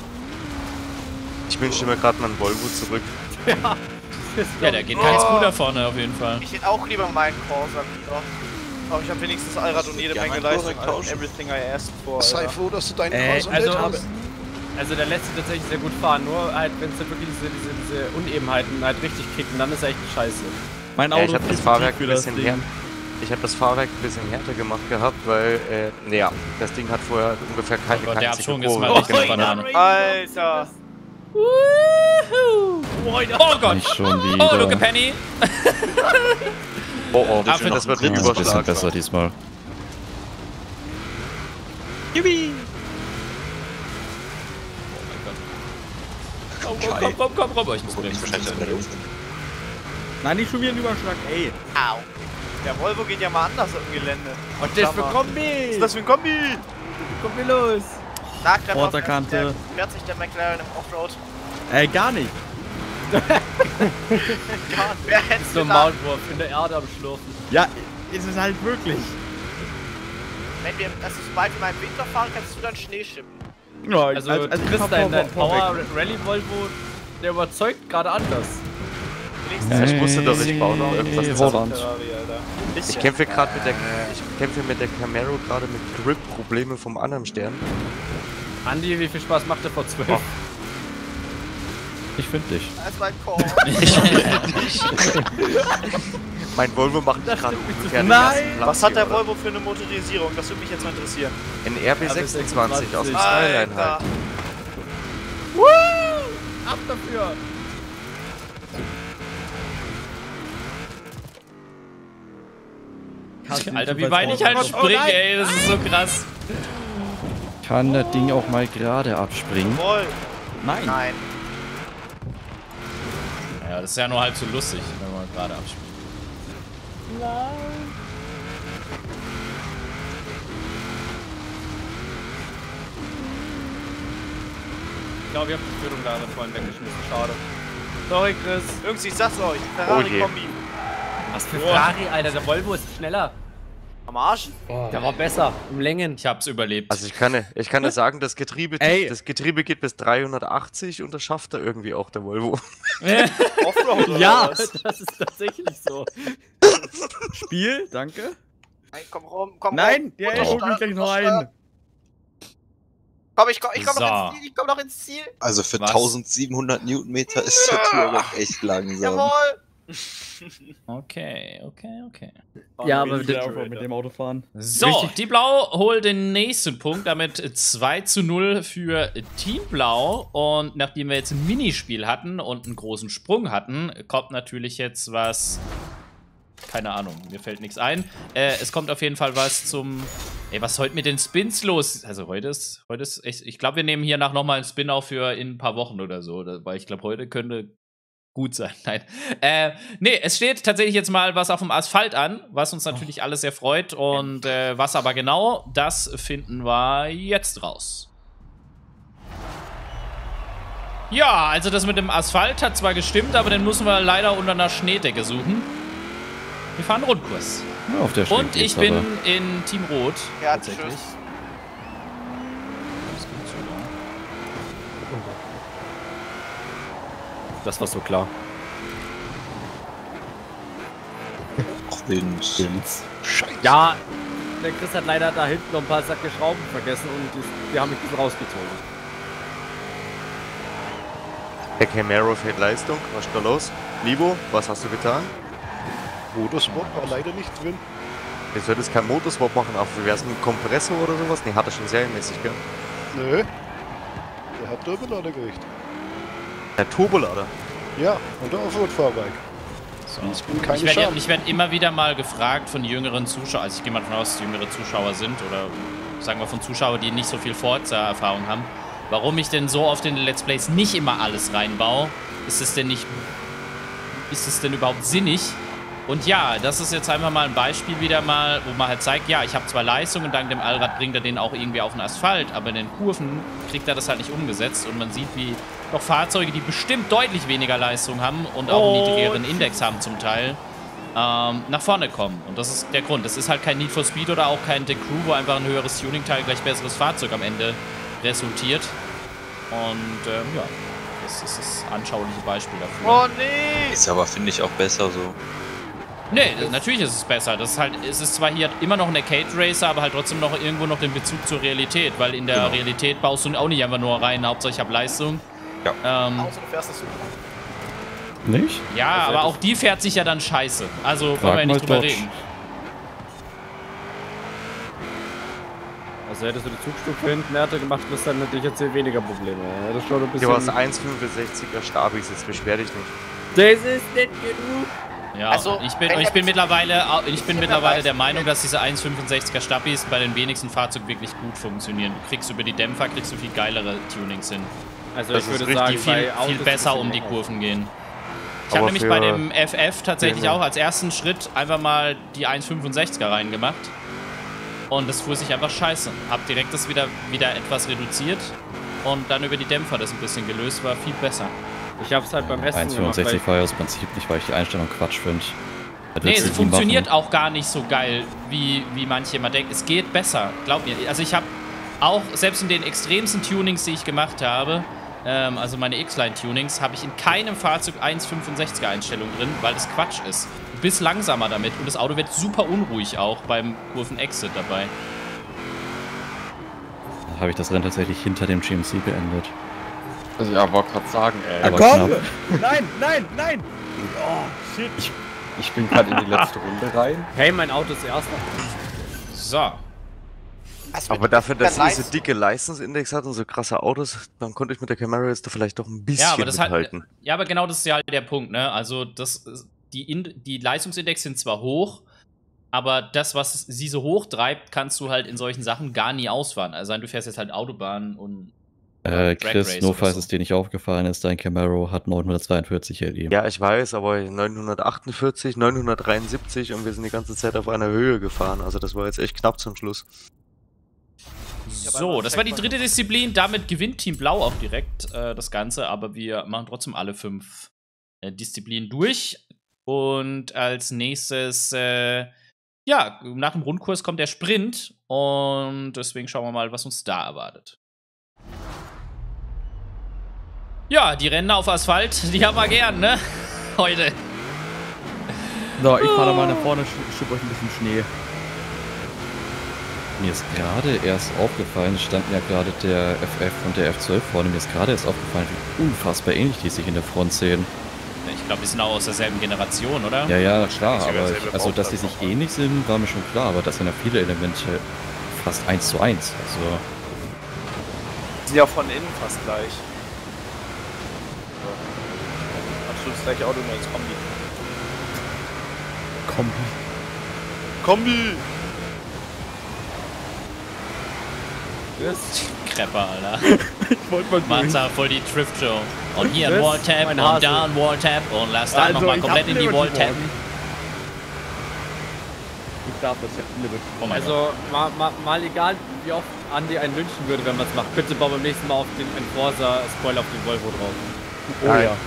Ich wünschte mir gerade meinen Volvo zurück. Ja. Ja, der geht kein Scooter vorne auf jeden Fall. Ich hätte auch lieber meinen Corsa wieder. Aber ich habe wenigstens Allrad und jede Ja, Menge mein Leistung. Corsa tauschen. Everything I asked for. Sei Alter. froh, dass du deinen Äh, Corsa also, nicht hast. also der lässt sich tatsächlich sehr gut fahren, nur halt, wenn es wirklich diese, diese, diese Unebenheiten halt richtig kriegt, und dann ist er echt scheiße. Mein Ja, Auto ich habe ist das viel Fahrwerk zu ein tief für das bisschen Ding. härter. Ich habe das Fahrwerk ein bisschen härter gemacht gehabt, weil, äh, ja, das Ding hat vorher ungefähr keine Oh Gott, der einzige Abschwung ist Kurve mal richtig gemacht. Banane. Alter. Oh Gott! Nicht schon wieder. Oh, Luke Penny! Oh, oh, Ah, ich finde, das wird ein Ja, ist ein bisschen Überschlag. besser diesmal. Yippie! Oh mein Gott. Komm, komm, komm, komm, komm, oh, ich muss bremsen. Wahrscheinlich in der Luft. Nein, nicht schon wieder ein Überschlag. Ey. Au. Der Volvo geht ja mal anders im Gelände. Und das für Kombi! Was ist das für ein Kombi? Kombi los! Nachtreffer Vorderkante. fährt sich der McLaren im Offroad. Ey, gar nicht. Gar nicht. Wer hätte So ein gedacht, Maulwurf in der Erde am Schlurfen. Ja, ist es halt wirklich. wenn wir, also sobald wir mal im Winter fahren, kannst du dann Schnee schippen. Ja, Also, ich Chris, fahr dein, vor- dein vor- Power vorweg. Rally Volvo, der überzeugt gerade anders. Ja, ich wusste doch, ich baue noch irgendwas. Hey, Das Roland. Ferrari, Alter. Ich kämpfe gerade mit der, ich kämpfe mit der Camaro gerade mit Grip-Problemen vom anderen Stern. Andi, wie viel Spaß macht der vor zwölf? Oh. Ich finde dich. Das ist mein Call. Mein Volvo macht mich gerade ungefähr den Nein! ersten Platz Was hat der hier, oder? Volvo für eine Motorisierung? Das würde mich jetzt mal interessieren. Ein R B sechsundzwanzig aus dem Skyline halt. Alter. Woo! Ab dafür! Alter, wie weit ich halt springe, ey, das ist so krass. Kann das Ding auch mal gerade abspringen? Voll. Nein. Nein. Ja, das ist ja nur halb so lustig, wenn man gerade abspielt. Ich glaube, ich habe die Führung da vorhin weggeschmissen. Schade. Sorry, Chris. Jungs, ich sag's euch. Oh Ferrari-Kombi. Was für Ferrari, Alter. Der Volvo ist schneller. Am Arsch? Der war besser. Um Längen. Ich hab's überlebt. Also ich kann, ich kann ja sagen, das Getriebe, Ey. das Getriebe geht bis dreihundertachtzig und das schafft er irgendwie auch, der Volvo. Offroad oder Ja. was? Das ist tatsächlich so. Spiel, danke. Nein, komm rum, komm Nein, rum. der Untersteuern, holt mich gleich noch ein. untersteuern. Komm, ich komm, ich komm So. noch ins Ziel, ich komm noch ins Ziel. Also für Was? tausendsiebenhundert Newtonmeter ist der Touareg echt langsam. Jawohl. Okay, okay, okay. Ja, aber Ich will auch mit dem Auto fahren. So, die Blau holt den nächsten Punkt, damit zwei zu null für Team Blau. Und nachdem wir jetzt ein Minispiel hatten und einen großen Sprung hatten, kommt natürlich jetzt was. Keine Ahnung, mir fällt nichts ein. Äh, es kommt auf jeden Fall was zum. Ey, was ist heute mit den Spins los? Also heute ist, heute ist echt. Ich glaube, wir nehmen hier nach nochmal einen Spin auf für in ein paar Wochen oder so. Weil ich glaube, heute könnte gut sein. Nein. Äh, nee, es steht tatsächlich jetzt mal was auf dem Asphalt an, was uns natürlich alles sehr freut. Und äh, was aber genau, das finden wir jetzt raus. Ja, also das mit dem Asphalt hat zwar gestimmt, aber den müssen wir leider unter einer Schneedecke suchen. Wir fahren Rundkurs. Ja, auf der Strecke Und ich geht's bin aber. in Team Rot. Ja, tatsächlich. tschüss. Das war so klar. Ach, Mensch. Ja, der Chris hat leider da hinten noch ein paar Säcke Schrauben vergessen und die, die haben mich ein bisschen rausgezogen. Der Camaro fährt Leistung. Was ist da los? Libo, was hast du getan? Motorsport war leider nicht drin. Jetzt wird es kein Motorswap machen, aber wie wär's mit einem Kompressor oder sowas? Nee, hat er schon serienmäßig, gell? Nö. Der hat Turbolader gekriegt. Der Turbolader. Ja, und der Offroad-Fahrwerk. So. Ich bin keine Ich werde Scham. ich werd immer wieder mal gefragt von jüngeren Zuschauern, also ich gehe mal davon aus, dass jüngere Zuschauer sind oder sagen wir von Zuschauern, die nicht so viel Forza-Erfahrung haben, warum ich denn so auf den Let's Plays nicht immer alles reinbaue. Ist es denn nicht, ist es denn überhaupt sinnig? Und ja, das ist jetzt einfach mal ein Beispiel wieder mal, wo man halt zeigt, ja, ich habe zwar Leistung und dank dem Allrad bringt er den auch irgendwie auf den Asphalt, aber in den Kurven kriegt er das halt nicht umgesetzt und man sieht, wie doch Fahrzeuge, die bestimmt deutlich weniger Leistung haben und auch einen Oh, niedrigeren Index haben zum Teil, ähm, nach vorne kommen. Und das ist der Grund. Das ist halt kein Need for Speed oder auch kein The Crew, wo einfach ein höheres Tuning-Teil gleich besseres Fahrzeug am Ende resultiert. Und ähm, ja, das ist das anschauliche Beispiel dafür. Oh nee! Ist aber, finde ich, auch besser so. Nee, natürlich ist es besser. Das ist halt, es ist zwar hier immer noch ein Arcade Racer, aber halt trotzdem noch irgendwo noch den Bezug zur Realität, weil in der Genau. Realität baust du auch nicht einfach nur rein, Hauptsache ich habe Leistung. Ja. Ähm, Außer du fährst das super. Nicht? ja, Also aber das- auch die fährt sich ja dann scheiße. Also wollen Frag wir ja nicht mal drüber Dodge. reden. Also hättest du die Zugstufe hinten härter gemacht, bist dann hätte ich jetzt hier weniger Probleme. Ja, das ist schon ein Du hast bisschen... eins Komma fünfundsechziger Stabis, jetzt beschwer dich nicht. Das ist nicht genug. Ja, Also, ich bin, wenn ich der bin Bezug- mittlerweile, au- ich bin Ja, mittlerweile weiß der ich. Meinung, dass diese eins Komma fünfundsechziger Stabis bei den wenigsten Fahrzeugen wirklich gut funktionieren. Du kriegst über die Dämpfer kriegst du viel geilere Tunings hin, Also Das ich würde ist sagen, die viel, bei Autos viel ist besser es um die immer Kurven gehen. Ich Aber habe nämlich für bei dem F F tatsächlich den- auch als ersten Schritt einfach mal die eins Komma fünfundsechziger reingemacht. Und das fuhr sich einfach scheiße. Hab direkt das wieder, wieder etwas reduziert und dann über die Dämpfer das ein bisschen gelöst, war viel besser. Ich hab's halt beim Essen eins Komma gemacht, weil fünfundsechzig war ja das Prinzip nicht, weil ich die Einstellung Quatsch finde. Nee, es funktioniert auch gar nicht so geil, wie, wie manche immer denken. Es geht besser, glaub mir. Also ich habe auch, selbst in den extremsten Tunings, die ich gemacht habe, ähm, also meine X-Line-Tunings, habe ich in keinem Fahrzeug eins Komma fünfundsechziger Einstellung drin, weil das Quatsch ist. Du bist langsamer damit und das Auto wird super unruhig auch beim Kurven-Exit dabei. Da habe ich das Rennen tatsächlich hinter dem G M C beendet. Also, ja, wollte gerade sagen, ey. Aber komm! knapp. Nein, nein, nein! Oh, shit. Ich, ich bin gerade in die letzte Runde rein. hey, mein Auto ist erster. So. Also Aber mit dafür, dass der sie so Leistung- dicke Leistungsindex hat und so krasse Autos, dann konnte ich mit der Camaro jetzt da vielleicht doch ein bisschen Ja, aber das hat, mithalten. ja, aber genau das ist ja halt der Punkt, ne? Also das, ist- die, In die Leistungsindex sind zwar hoch, aber das, was sie so hoch treibt, kannst du halt in solchen Sachen gar nie ausfahren. Also du fährst jetzt halt Autobahn und Äh, Drag Chris, Race nur oder falls so. es dir nicht aufgefallen ist, dein Camaro hat neunhundertzweiundvierzig L E. Ja, ich weiß, aber neunhundertachtundvierzig, neunhundertdreiundsiebzig und wir sind die ganze Zeit auf einer Höhe gefahren. Also das war jetzt echt knapp zum Schluss. So, das war die dritte Disziplin. Damit gewinnt Team Blau auch direkt äh, das Ganze, aber wir machen trotzdem alle fünf äh, Disziplinen durch. Und als nächstes, äh, ja, nach dem Rundkurs kommt der Sprint. Und deswegen schauen wir mal, was uns da erwartet. Ja, die Rennen auf Asphalt, die haben wir gern, ne? Heute. So, ich fahre da mal nach vorne, sch- schieb euch ein bisschen Schnee. Mir ist gerade erst aufgefallen, es standen ja gerade der F F und der F zwölf vorne, mir ist gerade erst aufgefallen, wie unfassbar ähnlich die sich in der Front sehen. Ich glaube, wir sind auch aus derselben Generation, oder? Ja, ja, klar, sogar aber selbe ich, also dass die sich Bauplattform. ähnlich sind, war mir schon klar, aber das sind ja viele Elemente fast eins zu eins. Also, Die sind ja von innen fast gleich. Absolut das gleiche Auto, nur als Kombi. Kombi. Kombi! Krepper, Alter. Ich wollte mal durch. Manza voll die Drift-Show. Und hier ein Chris, Wall-Tap mein und Hase. da ein Wall-Tap und lass da Also, nochmal ich komplett hab in die Liberty Wall-Tap. morgen. Ich darf das ja Liberty. Oh mein Gott. Also mal, mal, mal egal, wie oft Andi einen lynchen würde, wenn man es macht. Bitte bau beim nächsten Mal auf den Enforcer-Spoiler auf den Volvo drauf. Oh Nein. ja.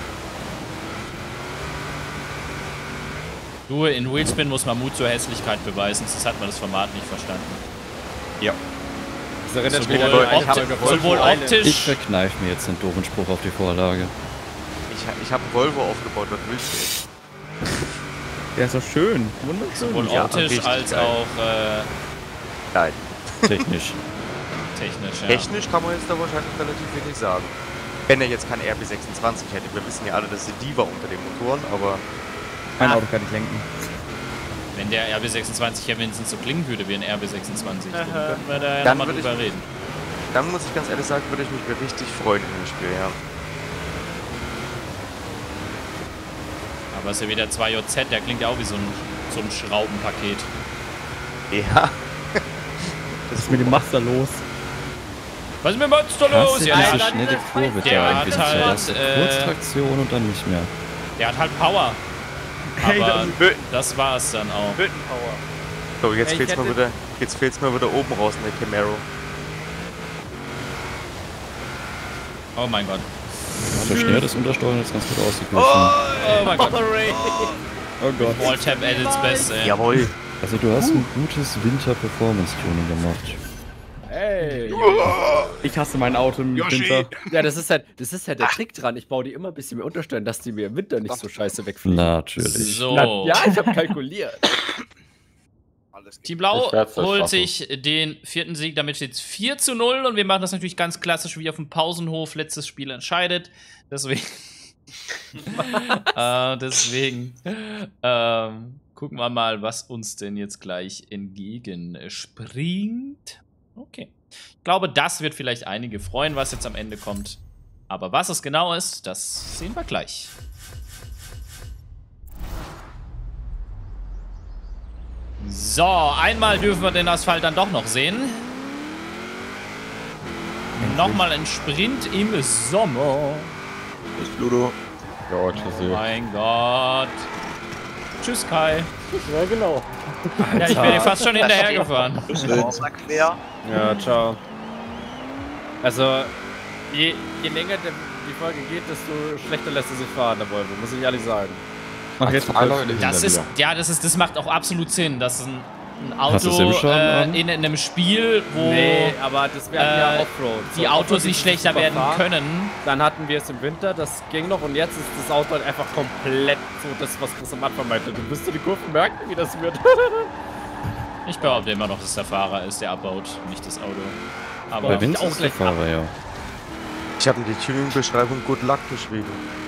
Du, in Wheelspin muss man Mut zur Hässlichkeit beweisen, sonst hat man das Format nicht verstanden. Das erinnert mich Sowohl, an eine opti Folge Volvo sowohl Island. optisch, ich verkneife mir jetzt den doofen Spruch auf die Vorlage. Ich, ich habe einen Volvo aufgebaut, was willst du jetzt? Der ist doch schön. Wunderschön. sowohl Ja, optisch richtig als geil. auch äh, Nein. Technisch. technisch, ja. Technisch kann man jetzt da wahrscheinlich relativ wenig sagen. Wenn er jetzt kein R B sechsundzwanzig hätte. Wir wissen ja alle, das ist die Diva unter den Motoren, aber Mein Ah. Auto kann ich lenken. Wenn der R B sechsundzwanzig ja wenigstens so klingen würde wie ein R B sechsundzwanzig, dann Aha. könnten wir da ja Dann nochmal würde ich- drüber reden. dann muss ich ganz ehrlich sagen, würde ich mich richtig freuen in dem Spiel, ja. Aber es ist ja wieder zwei J Z, der klingt ja auch wie so ein, so ein Schraubenpaket. Ja. Was ist mit dem Master los? Was ist mit dem Monster Krass, los? diese Ja, der, schnelle Kurve der da hat irgendwie. halt, Zuerst so äh, Kurztraktion und dann nicht mehr. der hat halt Power. Hey, Aber das das war's dann auch. Hüttenpower. So, jetzt Ich fehlt's mal hätte- wieder, jetzt fehlt's mal wieder oben raus in der Camaro. Oh mein Gott. So schnell das Untersteuern ist ganz gut ausgeglichen. Oh mein Gott. Oh Gott. Wall-Tap at its best, ey. Jawohl. Also du hast ein gutes Winter-Performance-Tuning gemacht. Ey. Ich hasse mein Auto im Yoshi. Winter. Ja, das ist halt, das ist halt der Trick dran. Ich baue die immer ein bisschen mehr Unterstellen, dass die mir im Winter nicht so scheiße wegfliegen. Natürlich. So. Na, ja, ich habe kalkuliert. Team Blau Ich werd's das holt schaffen. sich den vierten Sieg, damit steht es vier zu null und wir machen das natürlich ganz klassisch wie auf dem Pausenhof. Letztes Spiel entscheidet. Deswegen. äh, deswegen. Ähm, gucken wir mal, was uns denn jetzt gleich entgegenspringt. Okay. Ich glaube, das wird vielleicht einige freuen, was jetzt am Ende kommt. Aber was es genau ist, das sehen wir gleich. So, einmal dürfen wir den Asphalt dann doch noch sehen. Nochmal ein Sprint im Sommer. Tschüss, Ludo. Ja, tschüssi. Mein Gott. Tschüss, Kai. Ja, genau. Ja, ich bin dir fast schon hinterhergefahren. Tschüss, Vince. Quer. Ja, ciao. Also, je, je länger der, die Folge geht, desto schlechter lässt er sich fahren, der Volvo, muss ich ehrlich sagen. Ach, jetzt Zwei Leute Das hinter ist, mir. ja, das ist, das macht auch absolut Sinn, dass ein, ein Hast du's Auto eben schon, äh, Mann? in, in einem Spiel, wo Nee, aber das wäre ja äh, Offroad. die So, Autos Offroad nicht ist schlechter super werden fahren. können. Dann hatten wir es im Winter, das ging noch und jetzt ist das Auto halt einfach komplett so das, was Chris am Anfang meinte. Du wirst du die Kurven merken, wie das wird. Ich behaupte immer noch, dass der Fahrer ist, der abbaut, nicht das Auto. Aber Bei Vince auch ist der gleich ab. Fahrer, ja. Ich habe in die Tuning-Beschreibung Good Luck geschrieben.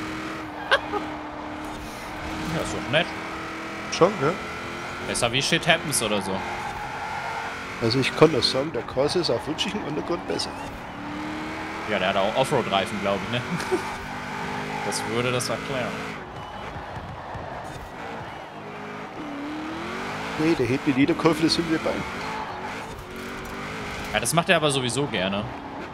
ja, ist doch nett. Schon, gell? Besser wie Shit Happens oder so. Also ich kann das sagen, der Corsa ist auf rutschigen Untergrund besser. Ja, der hat auch Offroad-Reifen, glaube ich, ne? Das würde das erklären. Nee, der hebt mit jeder Kurve das Hinterbein. Ja, das macht er aber sowieso gerne.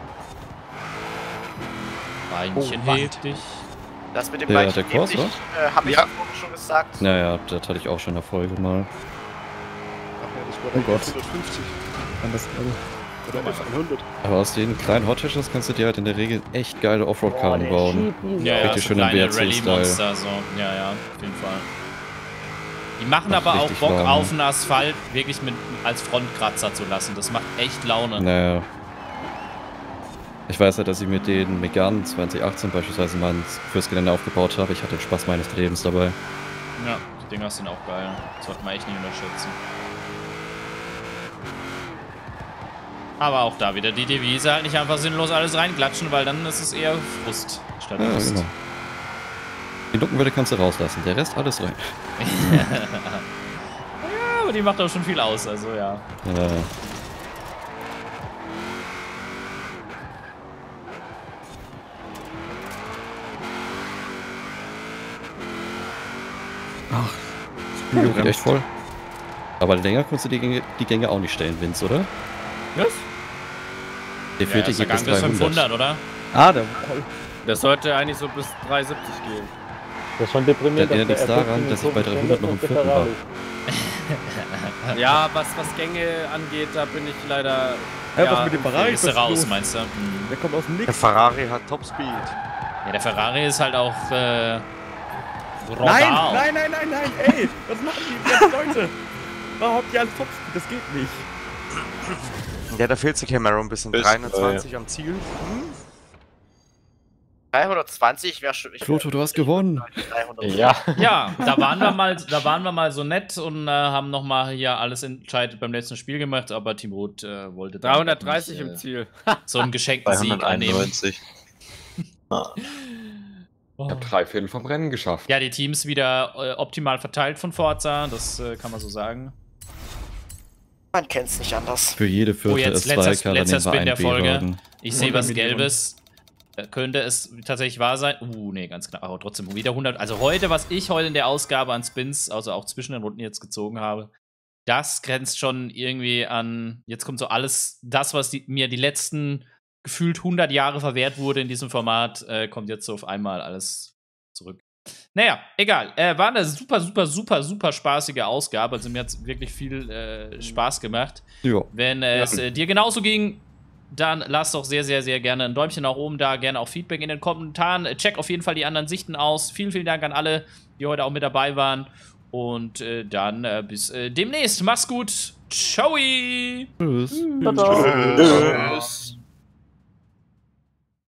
Beinchen Oh, hebt dich. Das mit dem Der- Beinchen der Corsa? hebt dich, äh, hab ich Ja. vorhin schon gesagt. Naja, das hatte ich auch schon in der Folge mal. Ach ja, das war Oh der Gott. hundertfünfzig. Anders, also. Oder F hundert. Aber aus den kleinen Hot-Hatches kannst du dir halt in der Regel echt geile Offroad-Karren bauen. Ja, ja, Richtig so schön im kleine W R C-Style. Rallye-Monster, so. Ja, ja, auf jeden Fall. Die machen Macht aber auch richtig Bock, Laune. auf den Asphalt wirklich mit als Frontkratzer zu lassen. Das macht echt Laune. Naja. Ich weiß ja, dass ich mit den Megane zwanzig achtzehn beispielsweise mal fürs Gelände aufgebaut habe. Ich hatte den Spaß meines Lebens dabei. Ja, die Dinger sind auch geil. Das sollte man echt nicht unterschätzen. Aber auch da wieder die Devise, halt nicht einfach sinnlos alles reinklatschen, weil dann ist es eher Frust statt Ja, Lust. genau. Die Luckenwelle kannst du rauslassen, der Rest alles rein. Ja, aber die macht auch schon viel aus, also ja. Ja. Ach, Ja, geht echt voll. Aber länger konntest du die Gänge, die Gänge auch nicht stellen, Vince, oder? Was? Der Ja, vierte ist der geht bis Gang bis dreihundert. fünfhundert, oder? Ah, der. Das sollte eigentlich so bis drei siebzig gehen. Das ist schon deprimierend. Das erinnert dass nichts der daran, fünfzehn dass ich bei Kurven dreihundert noch im auf der vierten war. Ferrari. Ja, was, was Gänge angeht, da bin ich leider. Ja, ja, was mit dem Ferrari Bist du was raus, los? meinst du? Hm. Der kommt aus dem Der Nix. Ferrari hat Topspeed. Ja, der Ferrari ist halt auch, äh... Nein, Rodao. nein, nein, nein, nein, ey, was machen die ganzen Leute? Warum habt ihr alles Topspeed? Das geht nicht. Ja, da fehlt sich Camaro ein bisschen. Bis dreihundertzwanzig am Ziel. dreihundertzwanzig wäre schon. ich wär- Kloto, du hast gewonnen. dreihundert. Ja. Ja, da waren wir mal, da waren wir mal so nett und äh, haben nochmal hier alles entscheidet beim letzten Spiel gemacht, aber Team Rot äh, wollte dann dreihundertdreißig nicht, im äh, Ziel. so einen geschenkten Sieg annehmen. zweihunderteinundneunzig. Ah. Ich habe drei Viertel vom Rennen geschafft. Ja, die Teams wieder äh, optimal verteilt von Forza, das äh, kann man so sagen. Man kennt's nicht anders. Für jede Oh, vierte jetzt S zwei letzter, Car, dann letzter nehmen wir Spin der einen Folge. B-Wagen. Ich sehe was hundert Millionen. Gelbes. Äh, Könnte es tatsächlich wahr sein? Uh, nee, ganz knapp. Aber trotzdem wieder hundert. Also heute, was ich heute in der Ausgabe an Spins, also auch zwischen den Runden jetzt gezogen habe, das grenzt schon irgendwie an, jetzt kommt so alles, das, was die, mir die letzten gefühlt hundert Jahre verwehrt wurde in diesem Format, äh, kommt jetzt so auf einmal alles zurück. Naja, egal. Äh, war eine super, super, super, super spaßige Ausgabe. Also mir hat es wirklich viel äh, Spaß gemacht. Ja. Wenn äh, es äh, dir genauso ging, dann lass doch sehr, sehr, sehr gerne ein Däumchen nach oben da, gerne auch Feedback in den Kommentaren. Check auf jeden Fall die anderen Sichten aus. Vielen, vielen Dank an alle, die heute auch mit dabei waren. Und äh, dann äh, bis äh, demnächst. Mach's gut. Ciao. Tschüss. Ciao, ciao. Tschüss.